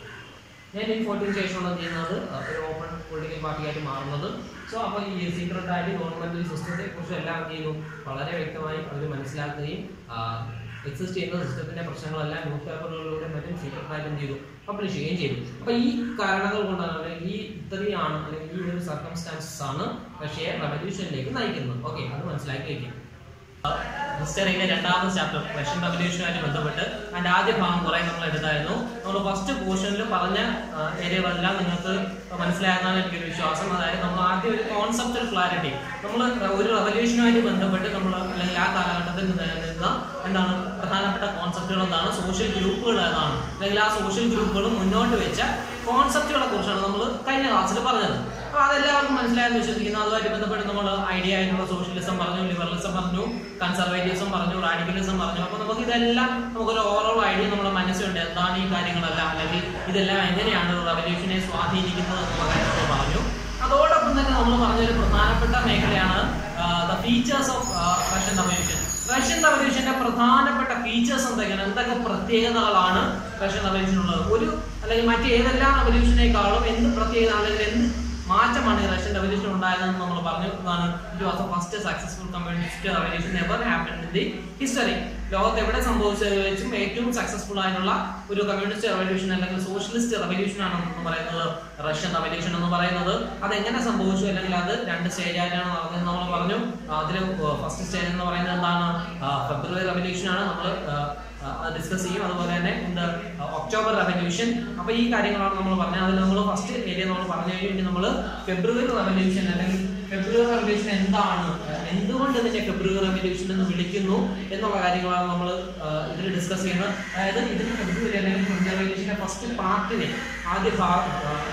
നയൻറ്റീൻ ഫോർട്ടീന് ശേഷമാണ് ചെയ്യുന്നത് ഒരു ഓപ്പൺ പൊളിറ്റിക്കൽ പാർട്ടിയായിട്ട് മാറുന്നത്. സോ അപ്പോൾ ഈ സീക്രട്ട് ആയിട്ട് ഗവൺമെന്റൽ സിസ്റ്റത്തെ കുറിച്ച് എല്ലാം എന്ത് ചെയ്യുന്നു, വളരെ വ്യക്തമായി അവർ മനസ്സിലാക്കുകയും എക്സിസ്റ്റ് ചെയ്യുന്ന സിസ്റ്റത്തിന്റെ പ്രശ്നങ്ങളെല്ലാം ന്യൂസ് പേപ്പറുകളിലൂടെ മറ്റും സീക്രട്ടായിട്ട് എന്ത് ചെയ്തു, പബ്ലിഷ് ചെയ്യുകയും ചെയ്തു. അപ്പൊ ഈ കാരണങ്ങൾ കൊണ്ടാണ് അല്ലെങ്കിൽ ഈ ഇത്രയാണ് അല്ലെങ്കിൽ ഈ ഒരു സർക്കംസ്റ്റാൻസസ് ആണ് റഷ്യയെ റവല്യൂഷനിലേക്ക് നയിക്കുന്നത്. ഓക്കെ, അത് മനസ്സിലാക്കി വയ്ക്കും. ഹിസ്റ്ററിയിലെ രണ്ടാമത്തെ ചാപ്റ്റർ റഷ്യൻ റവല്യൂഷനുമായിട്ട് ബന്ധപ്പെട്ട് അതിന്റെ ആദ്യ ഭാഗം കുറെ നമ്മൾ എടുത്തായിരുന്നു. നമ്മൾ ഫസ്റ്റ് പോർഷനിൽ പറഞ്ഞ ഏരിയകളെല്ലാം നിങ്ങൾക്ക് മനസ്സിലായെന്നാണ് എനിക്കൊരു വിശ്വാസം. അതായത് നമ്മൾ ആദ്യം ഒരു കോൺസെപ്റ്റൽ ക്ലാരിറ്റി, നമ്മൾ ഒരു റവല്യൂഷനുമായിട്ട് ബന്ധപ്പെട്ട് നമ്മൾ അല്ലെങ്കിൽ ആ കാലഘട്ടത്തിൽ നിലനിൽക്കുന്ന എന്താണ് പ്രധാനപ്പെട്ട കോൺസെപ്റ്റുകൾ എന്താണ്, സോഷ്യൽ ഗ്രൂപ്പുകൾ ഏതാണ്, അല്ലെങ്കിൽ ആ സോഷ്യൽ ഗ്രൂപ്പുകൾ മുന്നോട്ട് വെച്ച കോൺസെപ്റ്റുകളെ കുറിച്ചാണ് നമ്മൾ കഴിഞ്ഞ ക്ലാസ്സിൽ പറഞ്ഞത്. അപ്പോൾ അതെല്ലാവർക്കും മനസ്സിലായെന്ന് വിശ്വസിക്കുന്നു. അതുമായിട്ട് ബന്ധപ്പെട്ട് നമ്മൾ ഐഡിയ ആയിട്ടുള്ള സോഷ്യലിസം പറഞ്ഞു, ലിബറലിസം പറഞ്ഞു, കൺസർവേറ്റീവ്സം പറഞ്ഞു, റാഡിക്കലിസം പറഞ്ഞു. അപ്പോൾ നമുക്ക് ഇതെല്ലാം നമുക്കൊരു ഓവറോൾ ഐഡിയ നമ്മുടെ മനസ്സിലുണ്ട്, എന്താണ് ഈ കാര്യങ്ങളെല്ലാം, അല്ലെങ്കിൽ ഇതെല്ലാം എങ്ങനെയാണ് റവല്യൂഷനെ സ്വാധീനിക്കുന്നത് എന്നുള്ള കാര്യം നമ്മൾ പറഞ്ഞു. അതോടൊപ്പം തന്നെ നമ്മൾ പറഞ്ഞൊരു പ്രധാനപ്പെട്ട മേഖലയാണ് the features of Russian revolution. Russian റവല്യൂഷന്റെ പ്രധാനപ്പെട്ട ഫീച്ചേഴ്സ് എന്തൊക്കെയാണ്, എന്തൊക്കെ പ്രത്യേകതകളാണ് റഷ്യൻ റവല്യൂഷനുള്ളത്, ഒരു അല്ലെങ്കിൽ മറ്റേതെല്ലാം റവല്യൂഷനേക്കാളും എന്ത് പ്രത്യേകത അല്ലെങ്കിൽ എന്ത് മാറ്റമാണ് ഈ റഷ്യൻ റവല്യൂഷൻ ഉണ്ടായതെന്ന് നമ്മൾ പറഞ്ഞു. ഇതാണ് it was the first successful communist revolution ever happened in the history. ലോകത്ത് എവിടെ സംഭവിച്ചത് വെച്ചും ഏറ്റവും സക്സസ്ഫുൾ ആയിട്ടുള്ള ഒരു കമ്മ്യൂണിസ്റ്റ് റവല്യൂഷൻ അല്ലെങ്കിൽ സോഷ്യലിസ്റ്റ് റവല്യൂഷൻ ആണ് എന്ന് പറയുന്നത് റഷ്യൻ റവല്യൂഷൻ എന്ന് പറയുന്നത്. അതെങ്ങനെ സംഭവിച്ചു അല്ലെങ്കിൽ അത് രണ്ട് സ്റ്റേജായിട്ടാണ് നടന്നതെന്ന് നമ്മൾ പറഞ്ഞു. അതിൽ ഫസ്റ്റ് സ്റ്റേജ് എന്ന് പറയുന്നത് എന്താണ്, ഫെബ്രുവരി റവല്യൂഷൻ ആണ്, നമ്മൾ ഡിസ്കസ് ചെയ്യും. അതുപോലെ തന്നെ എന്ത് ഒക്ടോബർ റവല്യൂഷൻ. അപ്പൊ ഈ കാര്യങ്ങളാണ് നമ്മൾ പറഞ്ഞത്. അതിൽ നമ്മൾ ഫസ്റ്റ് ഏരിയ നമ്മൾ പറഞ്ഞു കഴിഞ്ഞാൽ നമ്മൾ ഫെബ്രുവരി റവല്യൂഷൻ അല്ലെങ്കിൽ ഫെബ്രുവരി റവല്യൂഷൻ എന്താണ്, എന്തുകൊണ്ട് ഇതിനെ ഫെബ്രുവരി റവല്യൂഷൻ എന്ന് വിളിക്കുന്നു എന്നുള്ള കാര്യങ്ങളാണ് നമ്മൾ ഇതിൽ ഡിസ്കസ് ചെയ്യുന്നത്. അതായത് ഇതിന് ഫെബ്രുവരി അല്ലെങ്കിൽ ഫെബ്രുവരി റവല്യൂഷന്റെ ഫസ്റ്റ് പാർട്ടിനെ ആദ്യ ഭാഗം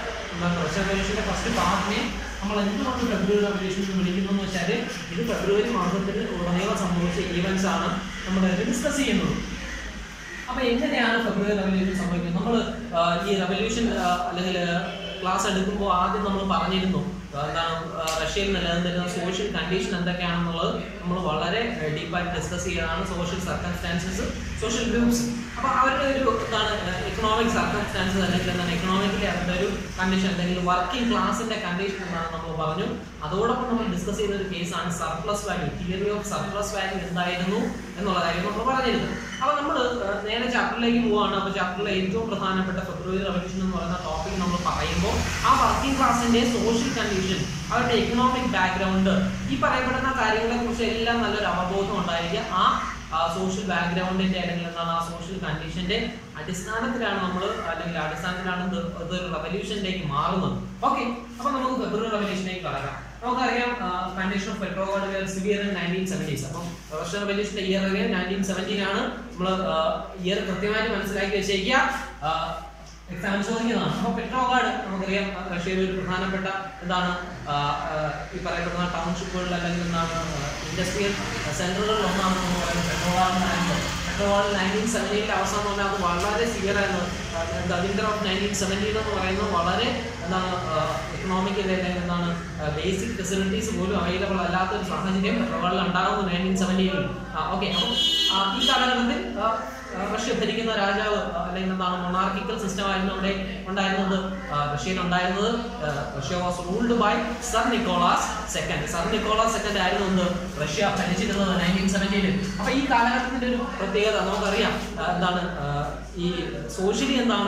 റഷ്യൻ റവല്യൂഷന്റെ ഫസ്റ്റ് പാർട്ടിനെ നമ്മൾ എന്തുകൊണ്ട് ഫെബ്രുവരി റവല്യൂഷൻ എന്ന് വിളിക്കുന്നു എന്ന് വെച്ചാൽ ഇത് ഫെബ്രുവരി മാസത്തിൽ ഉടനീളം സംഭവിച്ച ഈവൻസ് ആണ് നമ്മൾ ഡിസ്കസ് ചെയ്യുന്നത്. അപ്പൊ എങ്ങനെയാണ് ഫെബ്രുവരി റവല്യൂഷൻ സംഭവിക്കുന്നത്? നമ്മൾ ഈ റവല്യൂഷൻ അല്ലെങ്കിൽ ക്ലാസ് എടുക്കുമ്പോൾ ആദ്യം നമ്മൾ പറഞ്ഞിരുന്നു എന്താണ് റഷ്യയിൽ നിലനിന്നിരുന്ന സോഷ്യൽ കണ്ടീഷൻ എന്തൊക്കെയാണെന്നുള്ളത് നമ്മൾ വളരെ ഡീപ്പായിട്ട് ഡിസ്കസ് ചെയ്തതാണ്. സോഷ്യൽ സർക്കംസ്റ്റാൻസസ്, സോഷ്യൽ ഗ്രൂപ്പ്സ്, അപ്പൊ അവരുടെ ഒരു എന്താണ് എക്കണോമിക് സർക്കംസ്റ്റാൻസസ് അല്ലെങ്കിൽ എന്താണ് എക്കണോമിക്കലി അവരുടെ ഒരു കണ്ടീഷൻ അല്ലെങ്കിൽ വർക്കിംഗ് ക്ലാസിന്റെ കണ്ടീഷൻ എന്നാണ് നമ്മൾ പറഞ്ഞു. അതോടൊപ്പം നമ്മൾ ഡിസ്കസ് ചെയ്ത ഒരു കേസാണ് surplus value, theory of surplus value എന്തായിരുന്നു എന്നുള്ള കാര്യം നമ്മൾ പറഞ്ഞിരുന്നു. അപ്പൊ നമ്മൾ നേരെ ചാപ്റ്ററിലേക്ക് പോവുകയാണ്. അപ്പൊ ചാപ്റ്ററിലെ ഏറ്റവും പ്രധാനപ്പെട്ട ഫെബ്രുവരി റവല്യൂഷൻ എന്ന് പറയുന്ന ടോപ്പിക് നമ്മൾ പറയുമ്പോൾ ആ വർക്കിംഗ് ക്ലാസിന്റെ സോഷ്യൽ കണ്ടീഷൻ, അവരുടെ എക്കണോമിക് ബാക്ക്ഗ്രൗണ്ട്, ഈ പറയപ്പെടുന്ന കാര്യങ്ങളെ കുറിച്ച് എല്ലാം നല്ലൊരു അവബോധം ഉണ്ടായിരിക്കുക. ആ സോഷ്യൽ ബാക്ക്ഗ്രൗണ്ടിന്റെ അല്ലെങ്കിൽ എന്താണ് ആ സോഷ്യൽ കണ്ടീഷന്റെ അടിസ്ഥാനത്തിലാണ് നമ്മൾ അല്ലെങ്കിൽ അടിസ്ഥാനത്തിലാണ് ഇതൊരു റവല്യൂഷനിലേക്ക് മാറുന്നത്. ഓക്കെ, അപ്പൊ നമുക്ക് ഫെബ്രുവരി റവല്യൂഷനിലേക്ക് കടക്കാം. നമുക്കറിയാം condition of petrol severe in nineteen seventies. അപ്പം റഷ്യൻ റവല്യൂഷന്റെ ഇയർ അറിയാം നയൻറ്റീൻ സെവൻറ്റീൻ ആണ്. നമ്മൾ ഇയർ കൃത്യമായിട്ട് മനസ്സിലാക്കി വെച്ചേക്കുക, എക്സാം ചോദിക്കുന്നതാണ്. അപ്പൊ പെട്രോഗാർഡ് നമുക്കറിയാം റഷ്യയിലെ ഒരു പ്രധാനപ്പെട്ട എന്താണ് ഈ പറയപ്പെടുന്ന ടൗൺഷിപ്പുകളിൽ അല്ലെങ്കിൽ എന്താണ് ഇൻഡസ്ട്രിയൽ സെന്ററുകളിൽ ഒന്നാണ് എന്ന് പറയുന്നത് പെട്രോഗാർഡ്. പെട്രോഗാർഡ് നയൻറ്റീൻ സെവൻറ്റീനിൽ അവസാനം പറഞ്ഞാൽ അത് വളരെ സിവിയർ ആയിരുന്നു. വിന്റർ ഓഫ് നയൻറ്റീൻ സെവൻറ്റീൻ എന്ന് പറയുന്നത് വളരെ എന്താണ് എക്കണോമിക്കലി അല്ലെങ്കിൽ എന്താണ് ബേസിക് ഫെസിലിറ്റീസ് പോലും അവൈലബിൾ അല്ലാത്ത ഒരു സാഹചര്യം പെട്രോഗാർഡിൽ ഉണ്ടാകുന്നു നയൻറ്റീൻ സെവൻറ്റീനിൽ. ഓക്കെ, അപ്പം ഈ കാലഘട്ടത്തിൽ റഷ്യ ഭരിക്കുന്ന രാജാവ് അല്ലെങ്കിൽ എന്താണ് മൊണാർക്കിക്കൽ സിസ്റ്റം ആയിരുന്നു അവിടെ ഉണ്ടായിരുന്നത്. റഷ്യയിൽ ഉണ്ടായിരുന്നത് Russia was ruled by tsar Nicholas second. Tsar Nicholas second ആയിരുന്നു എന്ത് റഷ്യ ഭരിച്ചിരുന്നത് നയൻറ്റീൻ സെവൻറ്റീനിൽ. അപ്പൊ ഈ കാലഘട്ടത്തിന്റെ ഒരു പ്രത്യേകത നമുക്കറിയാം എന്താണ്, ഈ സോഷ്യലി എന്താണ്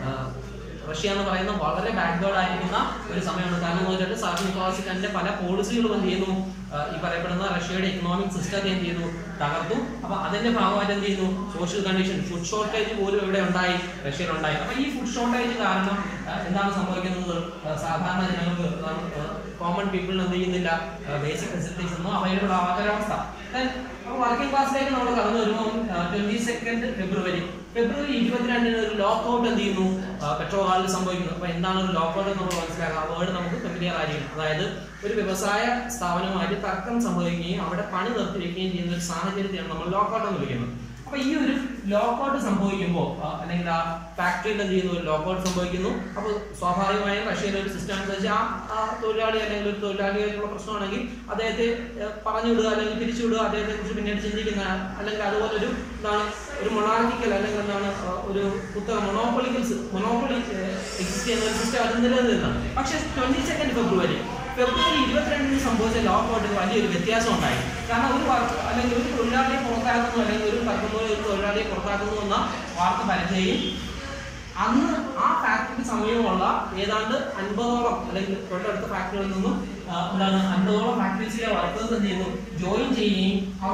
റഷ്യ എന്ന് പറയുന്നത് വളരെ ബാക്ക്വേർഡ് ആയിരിക്കുന്ന ഒരു സമയമാണ്. കാരണം എന്ന് വെച്ചിട്ട് സർ നിക്കോളാസ് സെക്കൻഡിന്റെ പല പോളിസികളും എന്ത് ചെയ്യുന്നു, ഈ പറയപ്പെടുന്ന റഷ്യയുടെ എക്കണോമിക് സിസ്റ്റത്തെ എന്ത് ചെയ്യുന്നു, തകർത്തു. അപ്പൊ അതിന്റെ ഭാഗമായിട്ട് എന്ത് ചെയ്യുന്നു, സോഷ്യൽ കണ്ടീഷൻ, ഫുഡ് ഷോർട്ടേജ് പോലും ഇവിടെ ഉണ്ടായി, റഷ്യയിൽ ഉണ്ടായി. അപ്പൊ ഈ ഫുഡ് ഷോർട്ടേജ് കാരണം എന്താണ് സംഭവിക്കുന്നത്, സാധാരണ ജനങ്ങൾക്ക് കോമൺ പീപ്പിളിന് എന്ത് ചെയ്യുന്നില്ല, ബേസിക് ഫെസിലിറ്റീസ് ഒന്നും അവൈലബിൾ ആവാത്തൊരവസ്ഥ. വർക്കിംഗ് ക്ലാസ്സിലേക്ക് നമ്മൾ കടന്നു വരുമ്പോൾ ട്വന്റി സെക്കൻഡ് ഫെബ്രുവരി ഫെബ്രുവരി ഇരുപത്തിരണ്ടിന് ഒരു ലോക്കൗട്ട് എന്ത് ചെയ്യുന്നു, പെട്രോഗാർഡിൽ സംഭവിക്കുന്നു. അപ്പൊ എന്താണ് ഒരു ലോക്കൗട്ട് എന്ന് നമ്മൾ മനസ്സിലാക്കുക, ആ വേർഡ് നമുക്ക് ഫെമിലിയർ ആയിരിക്കും. അതായത് ഒരു വ്യവസായ സ്ഥാപനവുമായിട്ട് തർക്കം സംഭവിക്കുകയും അവിടെ പണി നിർത്തിവെക്കുകയും ചെയ്യുന്ന ഒരു സാഹചര്യത്തെയാണ് നമ്മൾ ലോക്കൗട്ട് എന്ന് വിളിക്കുന്നത്. അപ്പൊ ഈ ഒരു ലോക്കൗട്ട് സംഭവിക്കുമ്പോൾ അല്ലെങ്കിൽ ആ ഫാക്ടറിയിൽ എന്ത് ചെയ്യുന്നു, ഒരു ലോക്കൗട്ട് സംഭവിക്കുന്നു. അപ്പൊ സ്വാഭാവികമായും റഷ്യയിലെ ഒരു സിസ്റ്റം അനുസരിച്ച് ആ തൊഴിലാളി അല്ലെങ്കിൽ ഒരു തൊഴിലാളിയായിട്ടുള്ള പ്രശ്നമാണെങ്കിൽ അദ്ദേഹത്തെ പറഞ്ഞു വിടുക അല്ലെങ്കിൽ പിരിച്ചുവിടുക, അദ്ദേഹത്തെ കുറിച്ച് പിന്നീട് ചിന്തിക്കുന്ന അല്ലെങ്കിൽ അതുപോലെ ഒരു എന്താണ് ഒരു മൊണാർക്കിക്കൽ അല്ലെങ്കിൽ എന്താണ് ഒരു പുത്തക മൊണോപ്പൊളിക്കൽ മൊണോപ്പൊളി എക്സിസ്റ്റ് ചെയ്യുന്ന ഒരു സിസ്റ്റം അത് നിലനിൽക്കുന്നതാണ്. പക്ഷെ ട്വന്റി സെക്കൻഡ് ഫെബ്രുവരി ഫെബ്രുവരി ഇരുപത്തിരണ്ടിന് സംഭവിച്ച ലോക്കൗട്ടിൽ വലിയൊരു വ്യത്യാസം ഉണ്ടായി. കാരണം ഒരു അല്ലെങ്കിൽ ഒരു തൊഴിലാളിയെ പുറത്താക്കുന്നു അല്ലെങ്കിൽ ഒരു തർക്കമോ ഒരു തൊഴിലാളിയെ പുറത്താക്കുന്നു എന്ന വാർത്ത പരത്തുകയും അന്ന് ആ ഫാക്ടറിക്ക് സമീപമുള്ള ഏതാണ്ട് അൻപതോളം അല്ലെങ്കിൽ തൊട്ടടുത്ത ഫാക്ടറികളിൽ നിന്നും എന്താണ് അൻപതോളം ഫാക്ടറീസിലെ വർക്കേഴ്സ് എന്ത് ചെയ്യുന്നു, ജോയിൻ ചെയ്യുകയും അവിടെ